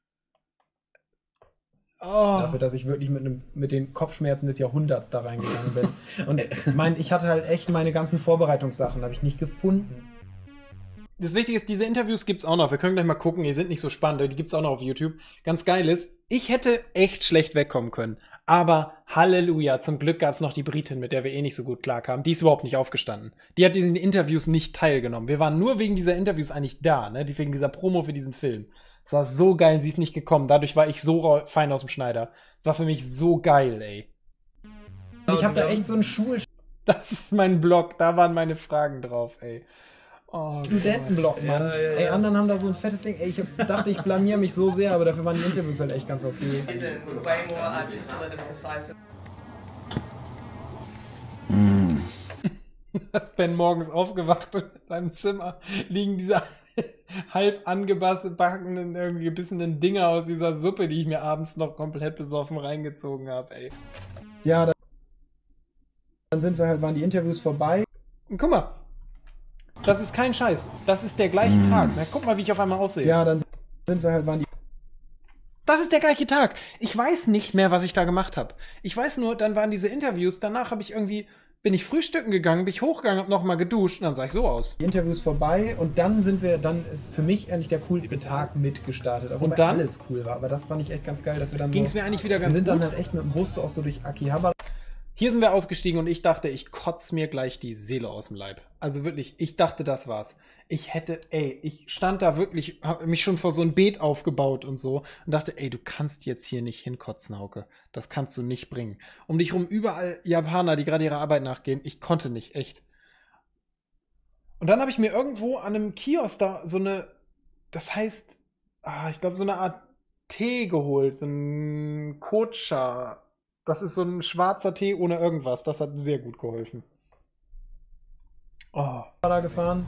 Oh. Dafür, dass ich wirklich mit, einem, mit den Kopfschmerzen des Jahrhunderts da reingegangen bin. Und ich meine, ich hatte halt echt meine ganzen Vorbereitungssachen, habe ich nicht gefunden. Das Wichtige ist, diese Interviews gibt's auch noch. Wir können gleich mal gucken, die sind nicht so spannend, die gibt's auch noch auf YouTube. Ganz geil ist, ich hätte echt schlecht wegkommen können. Aber Halleluja, zum Glück gab's noch die Britin, mit der wir eh nicht so gut klarkamen. Die ist überhaupt nicht aufgestanden. Die hat diesen Interviews nicht teilgenommen. Wir waren nur wegen dieser Interviews eigentlich da, ne? Wegen dieser Promo für diesen Film. Es war so geil, sie ist nicht gekommen. Dadurch war ich so fein aus dem Schneider. Es war für mich so geil, ey. Ich habe da echt so einen Schul... Das ist mein Blog, da waren meine Fragen drauf, ey. Oh, Studentenblock, Mann. Ja, ja, ja. Ey, anderen haben da so ein fettes Ding. Ey, ich dachte, ich blamier mich so sehr, aber dafür waren die Interviews halt echt ganz okay. Mm. Dass Ben morgens aufgewacht und in seinem Zimmer liegen diese halb angebackenen, irgendwie gebissenen Dinger aus dieser Suppe, die ich mir abends noch komplett besoffen reingezogen habe, ey. Ja, da Dann sind wir halt, waren die Interviews vorbei. Und guck mal. Das ist kein Scheiß. Das ist der gleiche Tag. Na, guck mal, wie ich auf einmal aussehe. Ja, dann sind wir halt, waren die. Das ist der gleiche Tag. Ich weiß nicht mehr, was ich da gemacht habe. Ich weiß nur, dann waren diese Interviews. Danach habe ich irgendwie, bin ich frühstücken gegangen, bin ich hochgegangen, hab nochmal geduscht und dann sah ich so aus. Die Interviews vorbei und dann sind wir, dann ist für mich eigentlich der coolste Tag mitgestartet. Obwohl Und dann? alles cool war. Aber das fand ich echt ganz geil, dass wir dann Ging es so, mir eigentlich wieder wir ganz sind gut. dann halt echt mit dem Bus so auch so durch Akihabara. Hier sind wir ausgestiegen und ich dachte, ich kotze mir gleich die Seele aus dem Leib. Also wirklich, ich dachte, das war's. Ich hätte, ey, ich stand da wirklich, habe mich schon vor so ein Beet aufgebaut und so und dachte, ey, du kannst jetzt hier nicht hinkotzen, Hauke. Das kannst du nicht bringen. Um dich rum überall Japaner, die gerade ihrer Arbeit nachgehen. Ich konnte nicht, echt. Und dann habe ich mir irgendwo an einem Kiosk da so eine, das heißt, ah, ich glaube, so eine Art Tee geholt, so ein Kocha. Das ist so ein schwarzer Tee ohne irgendwas. Das hat sehr gut geholfen. Oh. Da gefahren.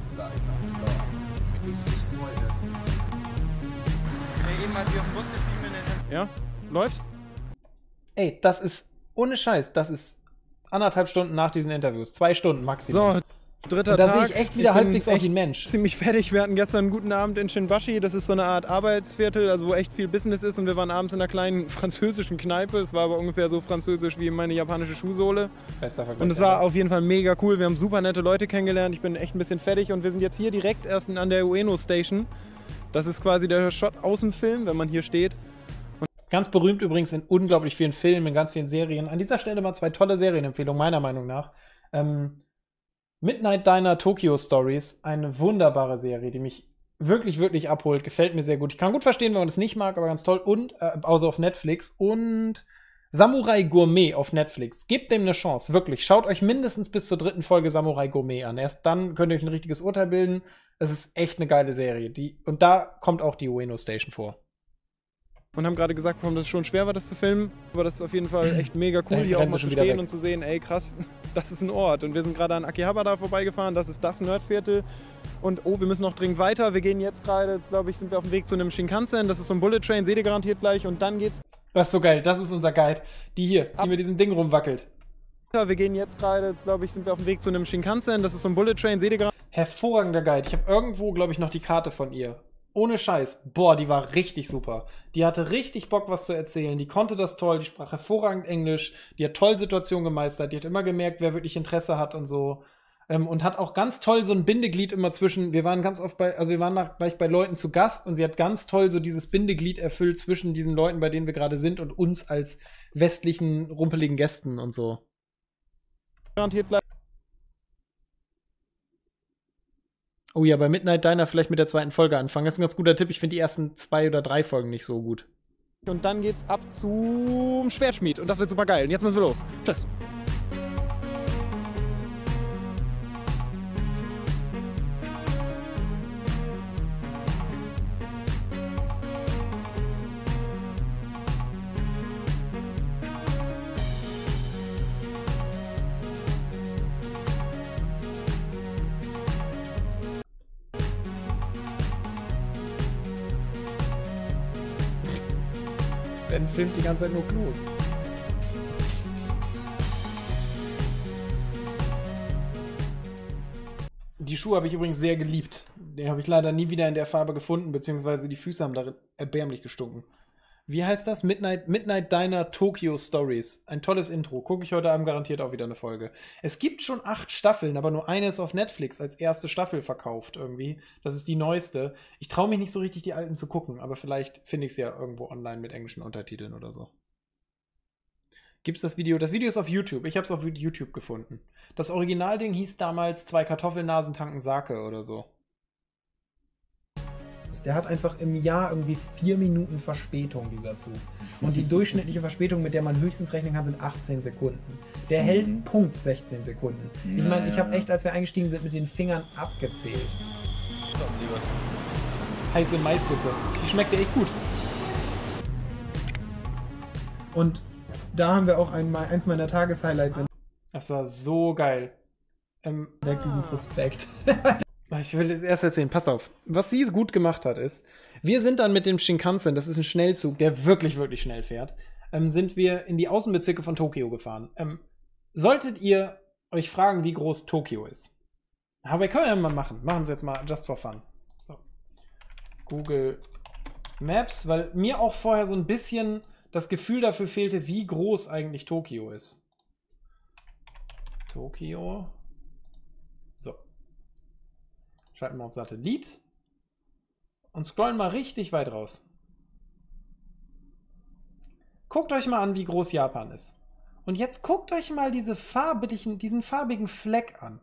Ja? Läuft? Ey, das ist ohne Scheiß. Das ist anderthalb Stunden nach diesen Interviews. Zwei Stunden maximal. So, dritter Und da Tag. sehe ich echt wieder Ich bin halbwegs aus echt wie ein Mensch. ziemlich fertig. Wir hatten gestern einen guten Abend in Shinbashi. Das ist so eine Art Arbeitsviertel, also wo echt viel Business ist. Und wir waren abends in einer kleinen französischen Kneipe. Es war aber ungefähr so französisch wie meine japanische Schuhsohle. Bester Vergleich. Und es war auf jeden Fall mega cool. Wir haben super nette Leute kennengelernt. Ich bin echt ein bisschen fertig. Und wir sind jetzt hier direkt erst an der Ueno Station. Das ist quasi der Shot aus dem Film, wenn man hier steht. Ganz berühmt übrigens in unglaublich vielen Filmen, in ganz vielen Serien. An dieser Stelle mal zwei tolle Serienempfehlungen, meiner Meinung nach. Ähm, Midnight Diner Tokyo Stories, eine wunderbare Serie, die mich wirklich, wirklich abholt. Gefällt mir sehr gut. Ich kann gut verstehen, wenn man das nicht mag, aber ganz toll. Und, äh, außer auf Netflix. Und Samurai Gourmet auf Netflix. Gebt dem eine Chance, wirklich. Schaut euch mindestens bis zur dritten Folge Samurai Gourmet an. Erst dann könnt ihr euch ein richtiges Urteil bilden. Es ist echt eine geile Serie. Die, und da kommt auch die Ueno Station vor. Und haben gerade gesagt, warum das schon schwer war, das zu filmen. Aber das ist auf jeden Fall echt mega cool, Da hier auch rennen mal sie zu schon wieder stehen weg. und zu sehen, ey krass, das ist ein Ort. Und wir sind gerade an Akihabara vorbeigefahren, das ist das Nerdviertel. Und oh, wir müssen noch dringend weiter. Wir gehen jetzt gerade, jetzt glaube ich, sind wir auf dem Weg zu einem Shinkansen. Das ist so ein Bullet Train, seht ihr garantiert gleich. Und dann geht's. Das ist so geil. Das ist unser Guide. Die hier, die Ab- mit diesem Ding rumwackelt. Wir gehen jetzt gerade, jetzt glaube ich, sind wir auf dem Weg zu einem Shinkansen. Das ist so ein Bullet Train, seht ihr gerade. Hervorragender Guide. Ich habe irgendwo, glaube ich, noch die Karte von ihr. Ohne Scheiß. Boah, die war richtig super. Die hatte richtig Bock, was zu erzählen. Die konnte das toll. Die sprach hervorragend Englisch. Die hat toll Situationen gemeistert. Die hat immer gemerkt, wer wirklich Interesse hat und so. Ähm, und hat auch ganz toll so ein Bindeglied immer zwischen. Wir waren ganz oft bei, also wir waren nach, gleich bei Leuten zu Gast und sie hat ganz toll so dieses Bindeglied erfüllt zwischen diesen Leuten, bei denen wir gerade sind und uns als westlichen, rumpeligen Gästen und so. Garantiert gleich. Oh ja, bei Midnight Diner vielleicht mit der zweiten Folge anfangen. Das ist ein ganz guter Tipp. Ich finde die ersten zwei oder drei Folgen nicht so gut. Und dann geht's ab zum Schwertschmied. Und das wird super geil. Und jetzt müssen wir los. Tschüss. Ben filmt die ganze Zeit nur Klos. Die Schuhe habe ich übrigens sehr geliebt. Den habe ich leider nie wieder in der Farbe gefunden, beziehungsweise die Füße haben darin erbärmlich gestunken. Wie heißt das? Midnight, Midnight Diner Tokyo Stories. Ein tolles Intro. Gucke ich heute Abend garantiert auch wieder eine Folge. Es gibt schon acht Staffeln, aber nur eine ist auf Netflix als erste Staffel verkauft irgendwie. Das ist die neueste. Ich traue mich nicht so richtig, die alten zu gucken, aber vielleicht finde ich sie ja irgendwo online mit englischen Untertiteln oder so. Gibt's das Video? Das Video ist auf YouTube. Ich habe es auf YouTube gefunden. Das Originalding hieß damals Zwei Kartoffelnasen tanken Sake oder so. Der hat einfach im Jahr irgendwie vier Minuten Verspätung, dieser Zug. Und die durchschnittliche Verspätung, mit der man höchstens rechnen kann, sind achtzehn Sekunden. Der hält Mhm. Punkt sechzehn Sekunden. Ich meine, ich habe echt, als wir eingestiegen sind, mit den Fingern abgezählt. Heiße Maissuppe. Die schmeckt dir echt gut. Und da haben wir auch ein, eins meiner Tageshighlights Das war so geil. Ähm, entdeckt, diesen Prospekt. Ich will es erst erzählen, pass auf. Was sie gut gemacht hat, ist, wir sind dann mit dem Shinkansen, das ist ein Schnellzug, der wirklich, wirklich schnell fährt, ähm, sind wir in die Außenbezirke von Tokio gefahren. Ähm, solltet ihr euch fragen, wie groß Tokio ist. Aber können wir ja mal machen. Machen Sie jetzt mal just for fun. So. Google Maps, weil mir auch vorher so ein bisschen das Gefühl dafür fehlte, wie groß eigentlich Tokio ist. Tokio. So. Schalten wir auf Satellit. Und scrollen mal richtig weit raus. Guckt euch mal an, wie groß Japan ist. Und jetzt guckt euch mal diese farbigen, diesen farbigen Fleck an.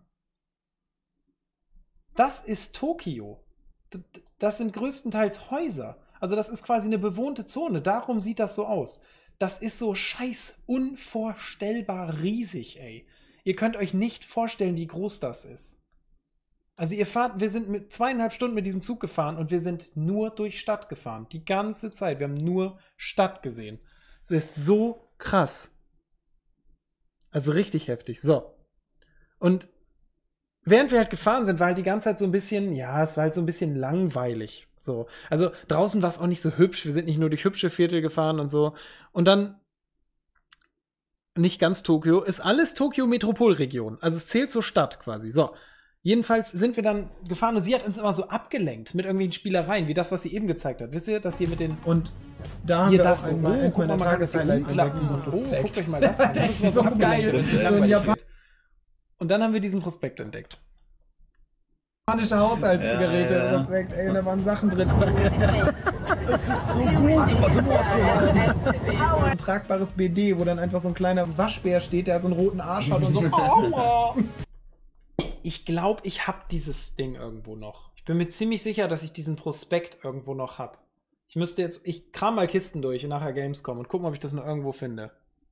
Das ist Tokio. Das sind größtenteils Häuser. Also das ist quasi eine bewohnte Zone. Darum sieht das so aus. Das ist so scheiß unvorstellbar riesig, ey. Ihr könnt euch nicht vorstellen, wie groß das ist. Also ihr fahrt, wir sind mit zweieinhalb Stunden mit diesem Zug gefahren und wir sind nur durch Stadt gefahren. Die ganze Zeit. Wir haben nur Stadt gesehen. Es ist so krass. Also richtig heftig. So. Und während wir halt gefahren sind, war halt die ganze Zeit so ein bisschen, ja, es war halt so ein bisschen langweilig. So. Also draußen war es auch nicht so hübsch. Wir sind nicht nur durch hübsche Viertel gefahren und so. Und dann, nicht ganz Tokio, ist alles Tokio-Metropolregion. Also es zählt zur Stadt quasi. So. Jedenfalls sind wir dann gefahren und sie hat uns immer so abgelenkt mit irgendwelchen Spielereien, wie das, was sie eben gezeigt hat. Wisst ihr, das hier mit den... Und da haben hier wir das auch so, einmal oh, eins guck meiner mal, man kann das hier Tageshighlights entdeckt, umklappen. diesen Oh, Prospekt. guckt euch mal das an. Das Das ist so geil. So ein japanischer Und dann haben wir diesen Prospekt entdeckt. Haushaltsgeräte, Ja, ja. Prospekt, ey, und da waren Sachen drin. Ein tragbares B D, wo dann einfach so ein kleiner Waschbär steht, der hat so einen roten Arsch hat und so. Aua! Ich glaube, ich habe dieses Ding irgendwo noch. Ich bin mir ziemlich sicher, dass ich diesen Prospekt irgendwo noch habe. Ich müsste jetzt, ich kram mal Kisten durch und nachher Gamescom und gucken, ob ich das noch irgendwo finde.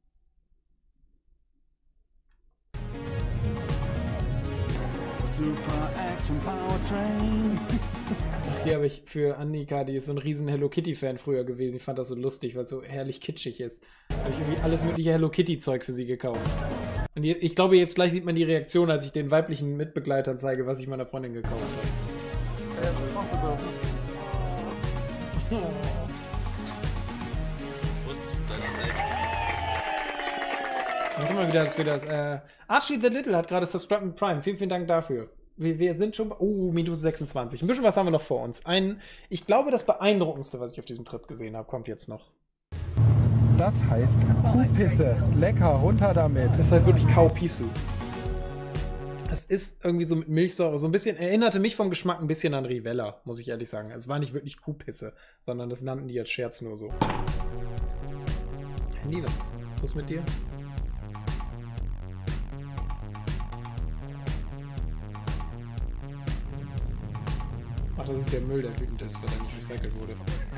Super Action Powertrain. Hier habe ich für Annika, die ist so ein riesen Hello Kitty-Fan früher gewesen. Ich fand das so lustig, weil es so herrlich kitschig ist. Habe ich irgendwie alles mögliche Hello Kitty-Zeug für sie gekauft. Und je- ich glaube, jetzt gleich sieht man die Reaktion, als ich den weiblichen Mitbegleitern zeige, was ich meiner Freundin gekauft habe. Dann guck mal wieder, dass wir das. Äh, Archie the Little hat gerade subscribed mit Prime. Vielen, vielen Dank dafür. Wir, wir sind schon. Oh, Minute sechsundzwanzig. Ein bisschen was haben wir noch vor uns. Ein, ich glaube, das Beeindruckendste, was ich auf diesem Trip gesehen habe, kommt jetzt noch. Das heißt Kuhpisse. Lecker, runter damit. Das heißt wirklich Kaupisu. Es ist irgendwie so mit Milchsäure, so ein bisschen, erinnerte mich vom Geschmack ein bisschen an Rivella, muss ich ehrlich sagen. Es war nicht wirklich Kuhpisse, sondern das nannten die als Scherz nur so. Handy, was ist los mit dir? Ach, das ist der Müll, der wütend ist, weil er nicht recycelt wurde.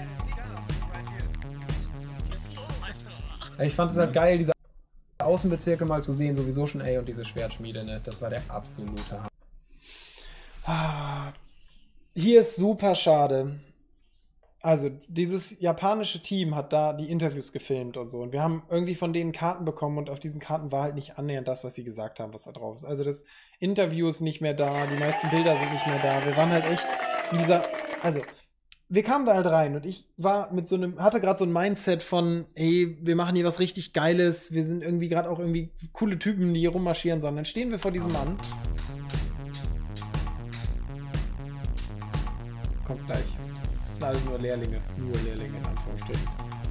Ich fand es halt geil, diese Außenbezirke mal zu sehen, sowieso schon, ey, und diese Schwertschmiede, ne? Das war der absolute Hammer. Ah, hier ist super schade. Also, dieses japanische Team hat da die Interviews gefilmt und so. Und wir haben irgendwie von denen Karten bekommen und auf diesen Karten war halt nicht annähernd das, was sie gesagt haben, was da drauf ist. Also, das Interview ist nicht mehr da, die meisten Bilder sind nicht mehr da. Wir waren halt echt in dieser. Also, wir kamen da halt rein und ich war mit so einem, hatte gerade so ein Mindset von, ey, wir machen hier was richtig Geiles, wir sind irgendwie gerade auch irgendwie coole Typen, die hier rummarschieren, sondern dann stehen wir vor diesem Mann. Kommt gleich. Das sind alles nur Lehrlinge. Nur Lehrlinge in Anführungsstrichen.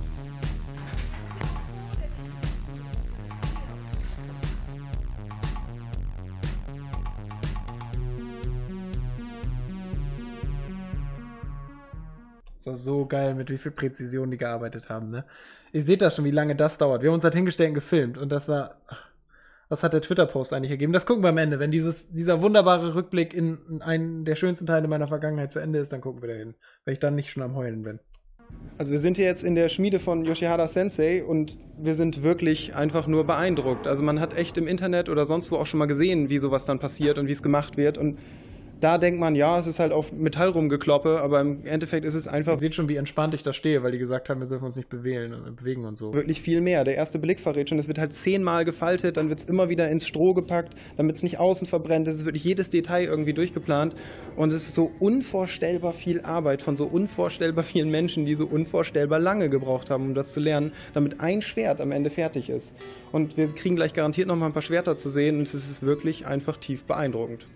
Das war so geil, mit wie viel Präzision die gearbeitet haben, ne? Ihr seht da schon, wie lange das dauert. Wir haben uns halt hingestellt und gefilmt und das war. Was hat der Twitter-Post eigentlich ergeben? Das gucken wir am Ende. Wenn dieses, dieser wunderbare Rückblick in einen der schönsten Teile meiner Vergangenheit zu Ende ist, dann gucken wir da hin. Weil ich dann nicht schon am Heulen bin. Also wir sind hier jetzt in der Schmiede von Yoshihara Sensei und wir sind wirklich einfach nur beeindruckt. Also man hat echt im Internet oder sonst wo auch schon mal gesehen, wie sowas dann passiert und wie es gemacht wird. Und Da denkt man, ja, es ist halt auf Metall rumgekloppe, aber im Endeffekt ist es einfach Man sieht schon, wie entspannt ich da stehe, weil die gesagt haben, wir dürfen uns nicht bewegen, bewegen und so. wirklich viel mehr. Der erste Blick verrät schon, es wird halt zehnmal gefaltet, dann wird es immer wieder ins Stroh gepackt, damit es nicht außen verbrennt. Es ist wirklich jedes Detail irgendwie durchgeplant und es ist so unvorstellbar viel Arbeit von so unvorstellbar vielen Menschen, die so unvorstellbar lange gebraucht haben, um das zu lernen, damit ein Schwert am Ende fertig ist. Und wir kriegen gleich garantiert noch mal ein paar Schwerter zu sehen und es ist wirklich einfach tief beeindruckend.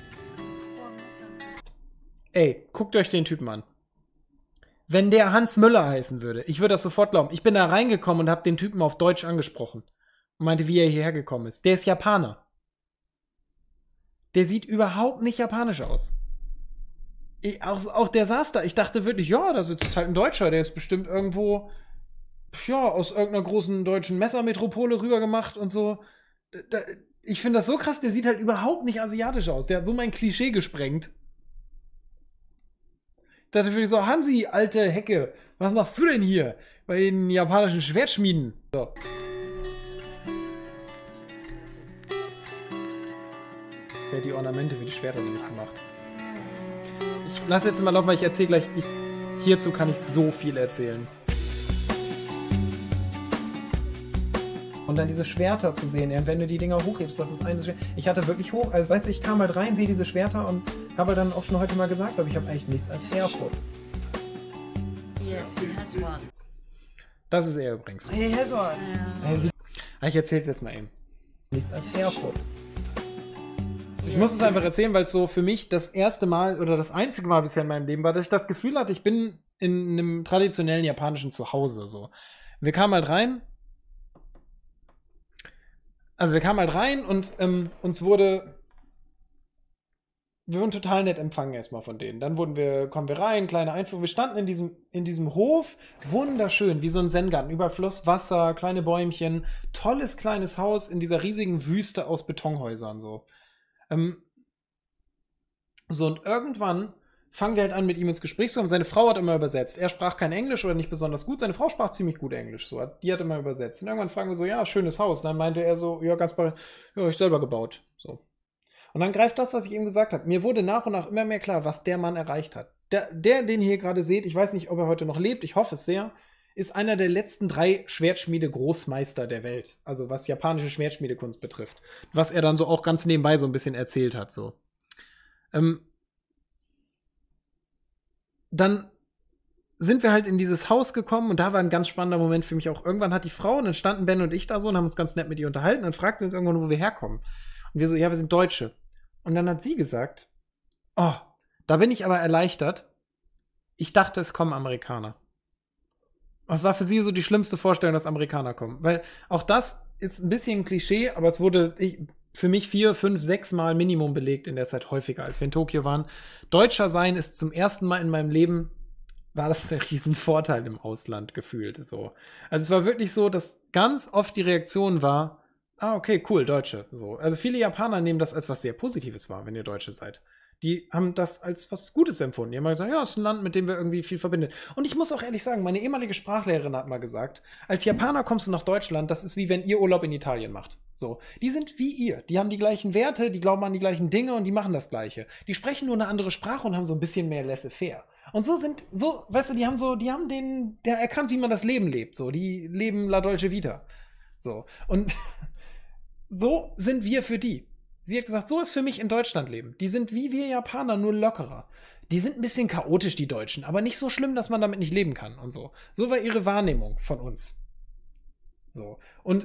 Ey, guckt euch den Typen an. Wenn der Hans Müller heißen würde, ich würde das sofort glauben. Ich bin da reingekommen und habe den Typen auf Deutsch angesprochen und meinte, wie er hierher gekommen ist. Der ist Japaner. Der sieht überhaupt nicht japanisch aus. Ich, auch, auch der saß da. Ich dachte wirklich, ja, da sitzt halt ein Deutscher. Der ist bestimmt irgendwo, ja, aus irgendeiner großen deutschen Messermetropole rübergemacht und so. Da, da, ich finde das so krass. Der sieht halt überhaupt nicht asiatisch aus. Der hat so mein Klischee gesprengt. Ich dachte wirklich so, Hansi, alte Hecke, was machst du denn hier bei den japanischen Schwertschmieden? So. Der hat die Ornamente für die Schwerter nämlich gemacht. Ich lasse jetzt mal laufen, weil ich erzähle gleich, ich, hierzu kann ich so viel erzählen. Und dann diese Schwerter zu sehen, wenn du die Dinger hochhebst, das ist eine Schwert. Ich hatte wirklich hoch, also weißt du, ich kam halt rein, sehe diese Schwerter und habe dann auch schon heute mal gesagt, aber ich habe eigentlich nichts als Ehrfurcht. Yes, he has one. Das ist er übrigens. He has one. Äh, Ah, ich erzähl's jetzt mal eben. nichts als Ehrfurcht. Ich muss es einfach erzählen, weil es so für mich das erste Mal oder das einzige Mal bisher in meinem Leben war, dass ich das Gefühl hatte, ich bin in einem traditionellen japanischen Zuhause. So. Wir kamen halt rein. Also wir kamen halt rein und ähm, uns wurde, wir wurden total nett empfangen erstmal von denen. Dann wurden wir, kommen wir rein, kleine Einführung. Wir standen in diesem, in diesem Hof, wunderschön, wie so ein Zen-Garten. Überall Fluss, Wasser, kleine Bäumchen, tolles kleines Haus in dieser riesigen Wüste aus Betonhäusern. So, ähm, so und irgendwann fangen wir halt an, mit ihm ins Gespräch zu kommen. Seine Frau hat immer übersetzt. Er sprach kein Englisch oder nicht besonders gut. Seine Frau sprach ziemlich gut Englisch. So. Die hat immer übersetzt. Und irgendwann fragen wir so, ja, schönes Haus. Und dann meinte er so, ja, ganz bei, ja, ich selber gebaut. So. Und dann greift das, was ich eben gesagt habe. Mir wurde nach und nach immer mehr klar, was der Mann erreicht hat. Der, der den ihr hier gerade seht, ich weiß nicht, ob er heute noch lebt, ich hoffe es sehr, ist einer der letzten drei Schwertschmiede-Großmeister der Welt. Also was japanische Schwertschmiedekunst betrifft. Was er dann so auch ganz nebenbei so ein bisschen erzählt hat. So. Ähm, Dann sind wir halt in dieses Haus gekommen und da war ein ganz spannender Moment für mich auch. Irgendwann hat die Frau, und dann standen Ben und ich da so und haben uns ganz nett mit ihr unterhalten und dann fragt sie uns irgendwann, wo wir herkommen. Und wir so, ja, wir sind Deutsche. Und dann hat sie gesagt, oh, da bin ich aber erleichtert. Ich dachte, es kommen Amerikaner. Und das war für sie so die schlimmste Vorstellung, dass Amerikaner kommen. Weil auch das ist ein bisschen ein Klischee, aber es wurde ich, für mich vier, fünf, sechs Mal Minimum belegt in der Zeit, häufiger, als wir in Tokio waren. Deutscher sein ist zum ersten Mal in meinem Leben, war das ein riesen Vorteil im Ausland gefühlt. So. Also es war wirklich so, dass ganz oft die Reaktion war, ah, okay, cool, Deutsche. So. Also viele Japaner nehmen das als was sehr Positives wahr, wenn ihr Deutsche seid. Die haben das als was Gutes empfunden. Die haben mal gesagt, ja, es ist ein Land, mit dem wir irgendwie viel verbinden. Und ich muss auch ehrlich sagen, meine ehemalige Sprachlehrerin hat mal gesagt, als Japaner kommst du nach Deutschland, das ist wie wenn ihr Urlaub in Italien macht. So. Die sind wie ihr. Die haben die gleichen Werte, die glauben an die gleichen Dinge und die machen das Gleiche. Die sprechen nur eine andere Sprache und haben so ein bisschen mehr laissez-faire. Und so sind, so, weißt du, die haben so, die haben den, der erkannt, wie man das Leben lebt. So, die leben La Dolce Vita. So. Und so sind wir für die. Sie hat gesagt, so ist für mich in Deutschland leben. Die sind wie wir Japaner, nur lockerer. Die sind ein bisschen chaotisch, die Deutschen, aber nicht so schlimm, dass man damit nicht leben kann und so. So war ihre Wahrnehmung von uns. So. Und,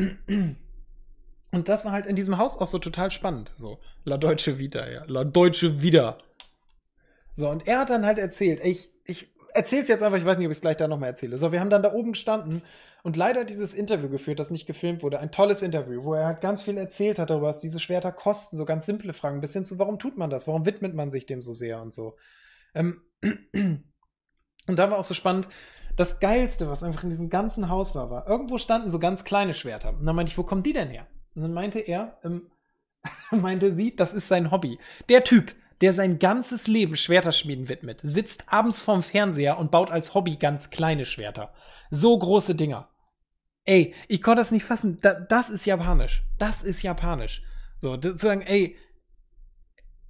und das war halt in diesem Haus auch so total spannend. So, La Dolce Vita, ja. La Dolce Vita. So, und er hat dann halt erzählt, ich, ich erzähl's jetzt einfach, ich weiß nicht, ob ich es gleich da nochmal erzähle. So, wir haben dann da oben gestanden und leider dieses Interview geführt, das nicht gefilmt wurde. Ein tolles Interview, wo er halt ganz viel erzählt hat darüber, was diese Schwerter kosten. So ganz simple Fragen, bis hin zu, warum tut man das? Warum widmet man sich dem so sehr und so. Ähm, und da war auch so spannend, das Geilste, was einfach in diesem ganzen Haus war, war, irgendwo standen so ganz kleine Schwerter. Und dann meinte ich, wo kommen die denn her? Und dann meinte er, ähm, meinte sie, das ist sein Hobby. Der Typ, der sein ganzes Leben Schwerterschmieden widmet, sitzt abends vorm Fernseher und baut als Hobby ganz kleine Schwerter. So große Dinger. Ey, ich konnte das nicht fassen. Da, das ist japanisch. Das ist japanisch. So, zu sagen, ey,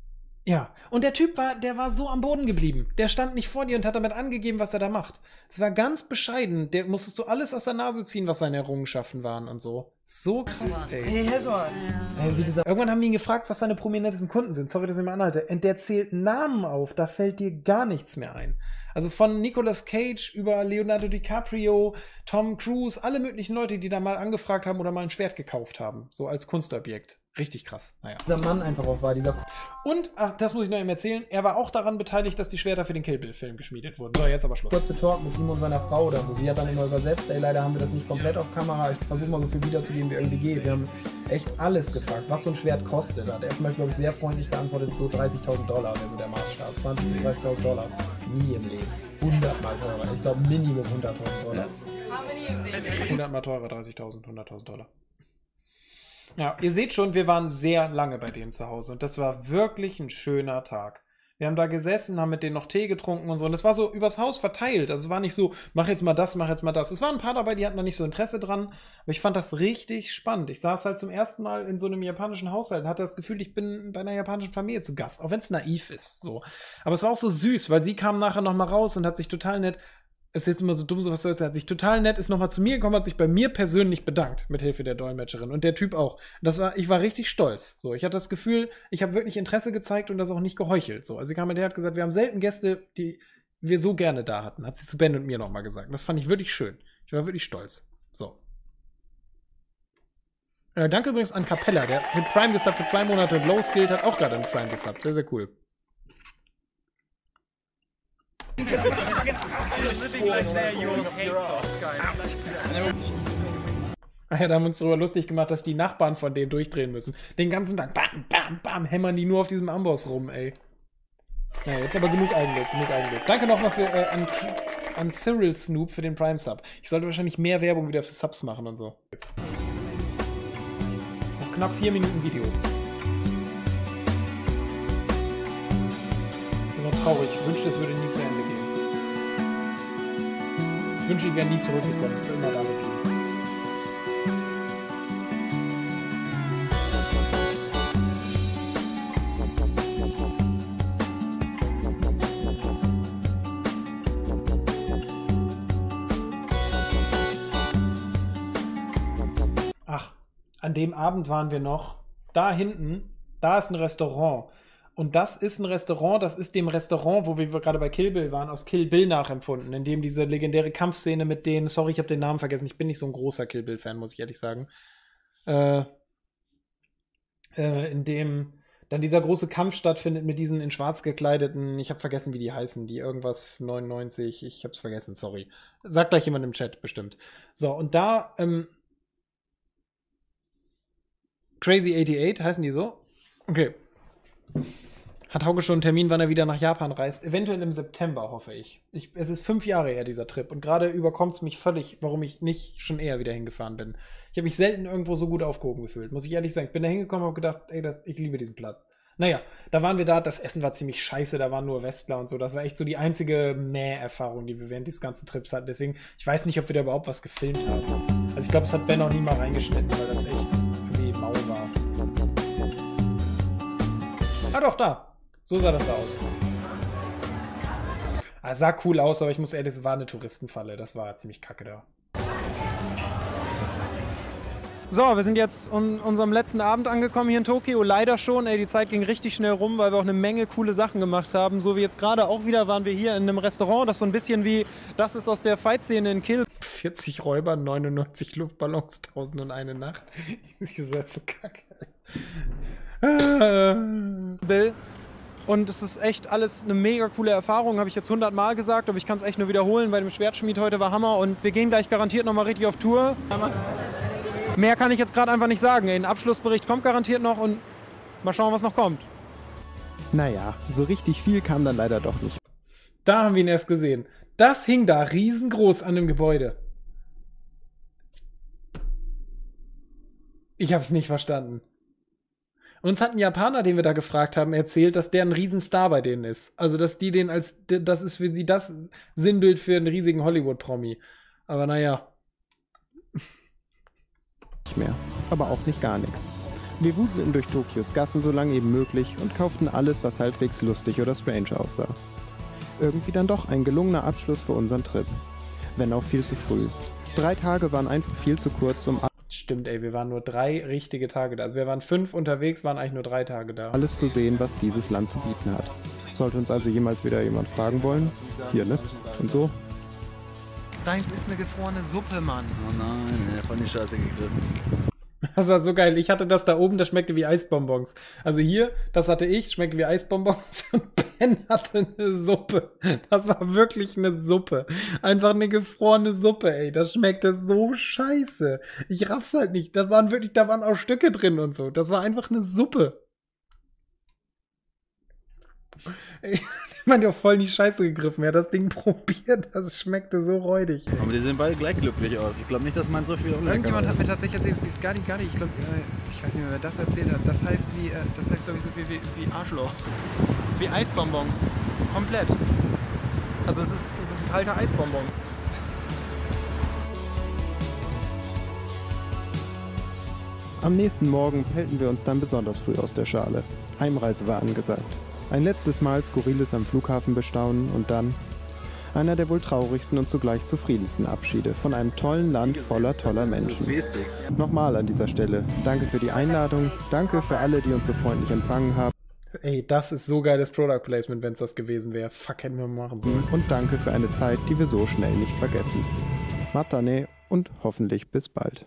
Ja, und der Typ war, der war so am Boden geblieben. Der stand nicht vor dir und hat damit angegeben, was er da macht. Es war ganz bescheiden. Der musstest du alles aus der Nase ziehen, was seine Errungenschaften waren und so. So krass, ey. Hey, Hesson. Ey, wie dieser Irgendwann haben wir ihn gefragt, was seine prominentesten Kunden sind. Sorry, dass ich mal anhalte. Und der zählt Namen auf, da fällt dir gar nichts mehr ein. Also von Nicolas Cage über Leonardo DiCaprio, Tom Cruise, alle möglichen Leute, die da mal angefragt haben oder mal ein Schwert gekauft haben. So als Kunstobjekt. Richtig krass. Naja. Dieser Mann einfach auch war, dieser... Und, ach, das muss ich noch eben erzählen, er war auch daran beteiligt, dass die Schwerter für den Kill Bill-Film geschmiedet wurden. So, jetzt aber Schluss. Kurze Talk mit ihm und seiner Frau oder so. Sie hat dann immer übersetzt, ey, leider haben wir das nicht komplett auf Kamera. Ich versuche mal so viel wiederzugeben, wie irgendwie geht. Wir haben echt alles gefragt, was so ein Schwert kostet. Hat er zum Beispiel, glaube ich, sehr freundlich geantwortet, so dreißigtausend Dollar wäre so der Maßstab. zwanzig bis dreißigtausend Dollar. Nie im Leben. hundert Mal teurer. Ich glaube, Minimum hunderttausend Dollar. hundert Mal teurer, dreißigtausend, hunderttausend Dollar. Ja, ihr seht schon, wir waren sehr lange bei denen zu Hause und das war wirklich ein schöner Tag. Wir haben da gesessen, haben mit denen noch Tee getrunken und so und es war so übers Haus verteilt. Also es war nicht so, mach jetzt mal das, mach jetzt mal das. Es waren ein paar dabei, die hatten da nicht so Interesse dran, aber ich fand das richtig spannend. Ich saß halt zum ersten Mal in so einem japanischen Haushalt und hatte das Gefühl, ich bin bei einer japanischen Familie zu Gast, auch wenn es naiv ist. So. Aber es war auch so süß, weil sie kam nachher noch mal raus und hat sich total nett... Ist jetzt immer so dumm, so was soll's, er hat sich total nett, ist nochmal zu mir gekommen, hat sich bei mir persönlich bedankt, mit Hilfe der Dolmetscherin. Und der Typ auch. Das war, ich war richtig stolz. So, ich hatte das Gefühl, ich habe wirklich Interesse gezeigt und das auch nicht geheuchelt. So, also sie kam mit der hat gesagt, wir haben selten Gäste, die wir so gerne da hatten. Hat sie zu Ben und mir nochmal gesagt. Das fand ich wirklich schön. Ich war wirklich stolz. So. Äh, danke übrigens an Capella, der mit Prime gesubbt für zwei Monate und Low Skilled hat auch gerade einen Prime gesubbt. Sehr, sehr cool. Ach ja, da haben wir uns darüber lustig gemacht, dass die Nachbarn von denen durchdrehen müssen. Den ganzen Tag, bam, bam, bam, hämmern die nur auf diesem Amboss rum, ey. Ja, jetzt aber genug Eigenlob, genug Eigenlob. Danke nochmal für, äh, an, an Cyril Snoop für den Prime-Sub. Ich sollte wahrscheinlich mehr Werbung wieder für Subs machen und so. Jetzt. Noch knapp vier Minuten Video. Ich bin noch traurig. Ich wünschte, es würde nie zu Ende gehen. Ich wünsche, ich wäre nie zurückgekommen. Für immer da geblieben. Ach, an dem Abend waren wir noch. Da hinten, da ist ein Restaurant. Und das ist ein Restaurant, das ist dem Restaurant, wo wir gerade bei Kill Bill waren, aus Kill Bill nachempfunden, in dem diese legendäre Kampfszene mit denen, sorry, ich habe den Namen vergessen, ich bin nicht so ein großer Kill Bill-Fan, muss ich ehrlich sagen, äh, äh, in dem dann dieser große Kampf stattfindet mit diesen in schwarz gekleideten, ich habe vergessen, wie die heißen, die irgendwas neunundneunzig, ich habe es vergessen, sorry. Sagt gleich jemand im Chat, bestimmt. So, und da, ähm, Crazy achtundachtzig, heißen die so? Okay. Hat Hauke schon einen Termin, wann er wieder nach Japan reist? Eventuell im September, hoffe ich. ich es ist fünf Jahre her, dieser Trip. Und gerade überkommt es mich völlig, warum ich nicht schon eher wieder hingefahren bin. Ich habe mich selten irgendwo so gut aufgehoben gefühlt, muss ich ehrlich sagen. Ich bin da hingekommen und habe gedacht, ey, das, ich liebe diesen Platz. Naja, da waren wir da, das Essen war ziemlich scheiße, da waren nur Westler und so. Das war echt so die einzige Mäh-Erfahrung, die wir während dieses ganzen Trips hatten. Deswegen, ich weiß nicht, ob wir da überhaupt was gefilmt haben. Also ich glaube, es hat Ben auch nie mal reingeschnitten, weil das echt irgendwie mau war. Ah doch, da. So sah das da aus. Ah, sah cool aus, aber ich muss ehrlich, es war eine Touristenfalle. Das war ziemlich kacke da. So, wir sind jetzt an unserem letzten Abend angekommen hier in Tokio. Leider schon, ey, die Zeit ging richtig schnell rum, weil wir auch eine Menge coole Sachen gemacht haben. So wie jetzt gerade auch wieder waren wir hier in einem Restaurant, das so ein bisschen wie, das ist aus der Fight-Szene in Kill. vierzig Räuber, neunundneunzig Luftballons, tausend und eine Nacht. Ihr seid so kacke. Bill. Und es ist echt alles eine mega coole Erfahrung, habe ich jetzt hundert Mal gesagt, aber ich kann es echt nur wiederholen, weil dem Schwertschmied heute war Hammer und wir gehen gleich garantiert nochmal richtig auf Tour. Mehr kann ich jetzt gerade einfach nicht sagen. Ein Abschlussbericht kommt garantiert noch und mal schauen, was noch kommt. Naja, so richtig viel kam dann leider doch nicht. Da haben wir ihn erst gesehen. Das hing da riesengroß an dem Gebäude. Ich habe es nicht verstanden. Uns hat ein Japaner, den wir da gefragt haben, erzählt, dass der ein Riesenstar bei denen ist. Also, dass die den als, das ist für sie das Sinnbild für einen riesigen Hollywood-Promi. Aber naja. Nicht mehr, aber auch nicht gar nichts. Wir wuselten durch Tokios Gassen so lange eben möglich und kauften alles, was halbwegs lustig oder strange aussah. Irgendwie dann doch ein gelungener Abschluss für unseren Trip. Wenn auch viel zu früh. Drei Tage waren einfach viel zu kurz, um Stimmt, ey, wir waren nur drei richtige Tage da. Also wir waren fünf unterwegs, waren eigentlich nur drei Tage da. alles zu sehen, was dieses Land zu bieten hat. Sollte uns also jemals wieder jemand fragen wollen? Hier, ne? Und so. Deins ist eine gefrorene Suppe, Mann. Oh nein, er hat voll die Scheiße gegriffen. Das war so geil. Ich hatte das da oben, das schmeckte wie Eisbonbons. Also hier, das hatte ich, schmeckte wie Eisbonbons. Und Ben hatte eine Suppe. Das war wirklich eine Suppe. Einfach eine gefrorene Suppe, ey. Das schmeckte so scheiße. Ich raff's halt nicht. Da waren wirklich, da waren auch Stücke drin und so. Das war einfach eine Suppe. Ey, man hat ja auch voll in die Scheiße gegriffen. Er hat das Ding probiert. Das schmeckte so räudig. Aber die sehen beide gleich glücklich aus. Ich glaube nicht, dass man so viel unlecker Irgendjemand hat ist. mir tatsächlich erzählt, das ist gar nicht, gar nicht. Ich glaube, äh, ich weiß nicht mehr, wer das erzählt hat. Das heißt wie, äh, das heißt glaube ich so viel wie, ist wie Arschloch. Das ist wie Eisbonbons. Komplett. Also es ist, es ist ein kalter Eisbonbon. Am nächsten Morgen pellten wir uns dann besonders früh aus der Schale. Heimreise war angesagt. Ein letztes Mal Skurriles am Flughafen bestaunen und dann einer der wohl traurigsten und zugleich zufriedensten Abschiede von einem tollen Land voller toller Menschen. Nochmal an dieser Stelle, danke für die Einladung, danke für alle, die uns so freundlich empfangen haben. Ey, das ist so geiles Product Placement, wenn es das gewesen wäre. Fuck, hätten wir mal machen sollen. Und danke für eine Zeit, die wir so schnell nicht vergessen. Matane und hoffentlich bis bald.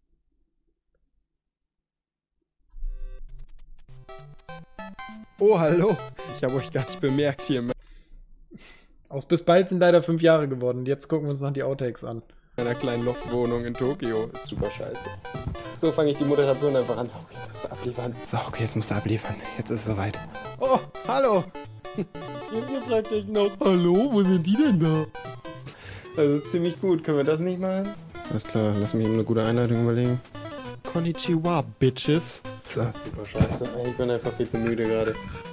Oh, hallo. Ich habe euch gar nicht bemerkt hier in Aus bis bald sind leider fünf Jahre geworden. Jetzt gucken wir uns noch die Outtakes an. meiner kleinen Loftwohnung in Tokio. Ist super scheiße. So fange ich die Moderation einfach an. Okay, jetzt musst du abliefern. So, okay, jetzt musst du abliefern. Jetzt ist es soweit. Oh, hallo. Und ihr fragt euch noch, hallo, wo sind die denn da? Das ist ziemlich gut. Können wir das nicht machen? Alles klar, lass mich eine gute Einleitung überlegen. Konnichiwa, Bitches. Das ist super scheiße. Ey, ich bin einfach viel zu müde gerade.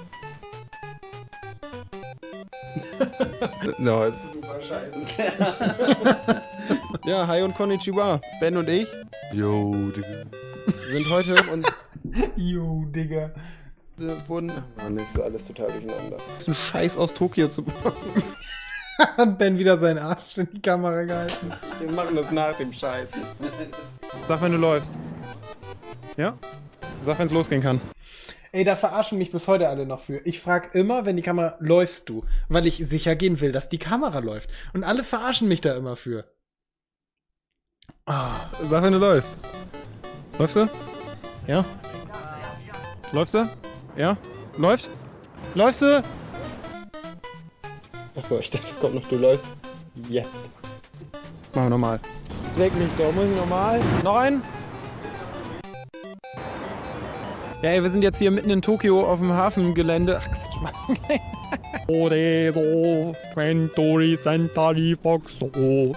No, es ist super scheiße. Ja, hi und Konnichiwa. Ben und ich. Yo, Digga. Sind heute und Jo, Digga. äh, wurden. Mann, ist alles total durcheinander. Das ist ein Scheiß aus Tokio zu machen. Hat Ben wieder seinen Arsch in die Kamera gehalten. Wir machen das nach dem Scheiß. Sag, wenn du läufst. Ja? Sag, wenn es losgehen kann. Ey, da verarschen mich bis heute alle noch für. Ich frag immer, wenn die Kamera, läufst du? Weil ich sicher gehen will, dass die Kamera läuft. Und alle verarschen mich da immer für. Ah, sag, wenn du läufst. Läufst du? Ja? Läufst du? Ja? Läuft? Läufst du? Achso, ich dachte, es kommt noch, du läufst. Jetzt. Machen wir nochmal. Leg mich doch, muss ich nochmal? Noch einen? Ja, ey, wir sind jetzt hier mitten in Tokio auf dem Hafengelände. Ach, Quatsch, Mann. Odeso, Twentori, Century, Fox, oh.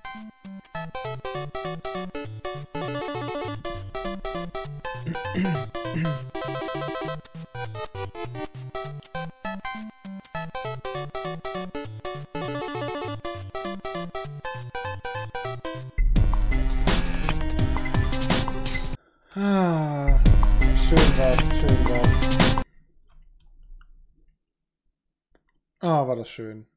Ah, schön war's, schön war's. Ah, war das schön.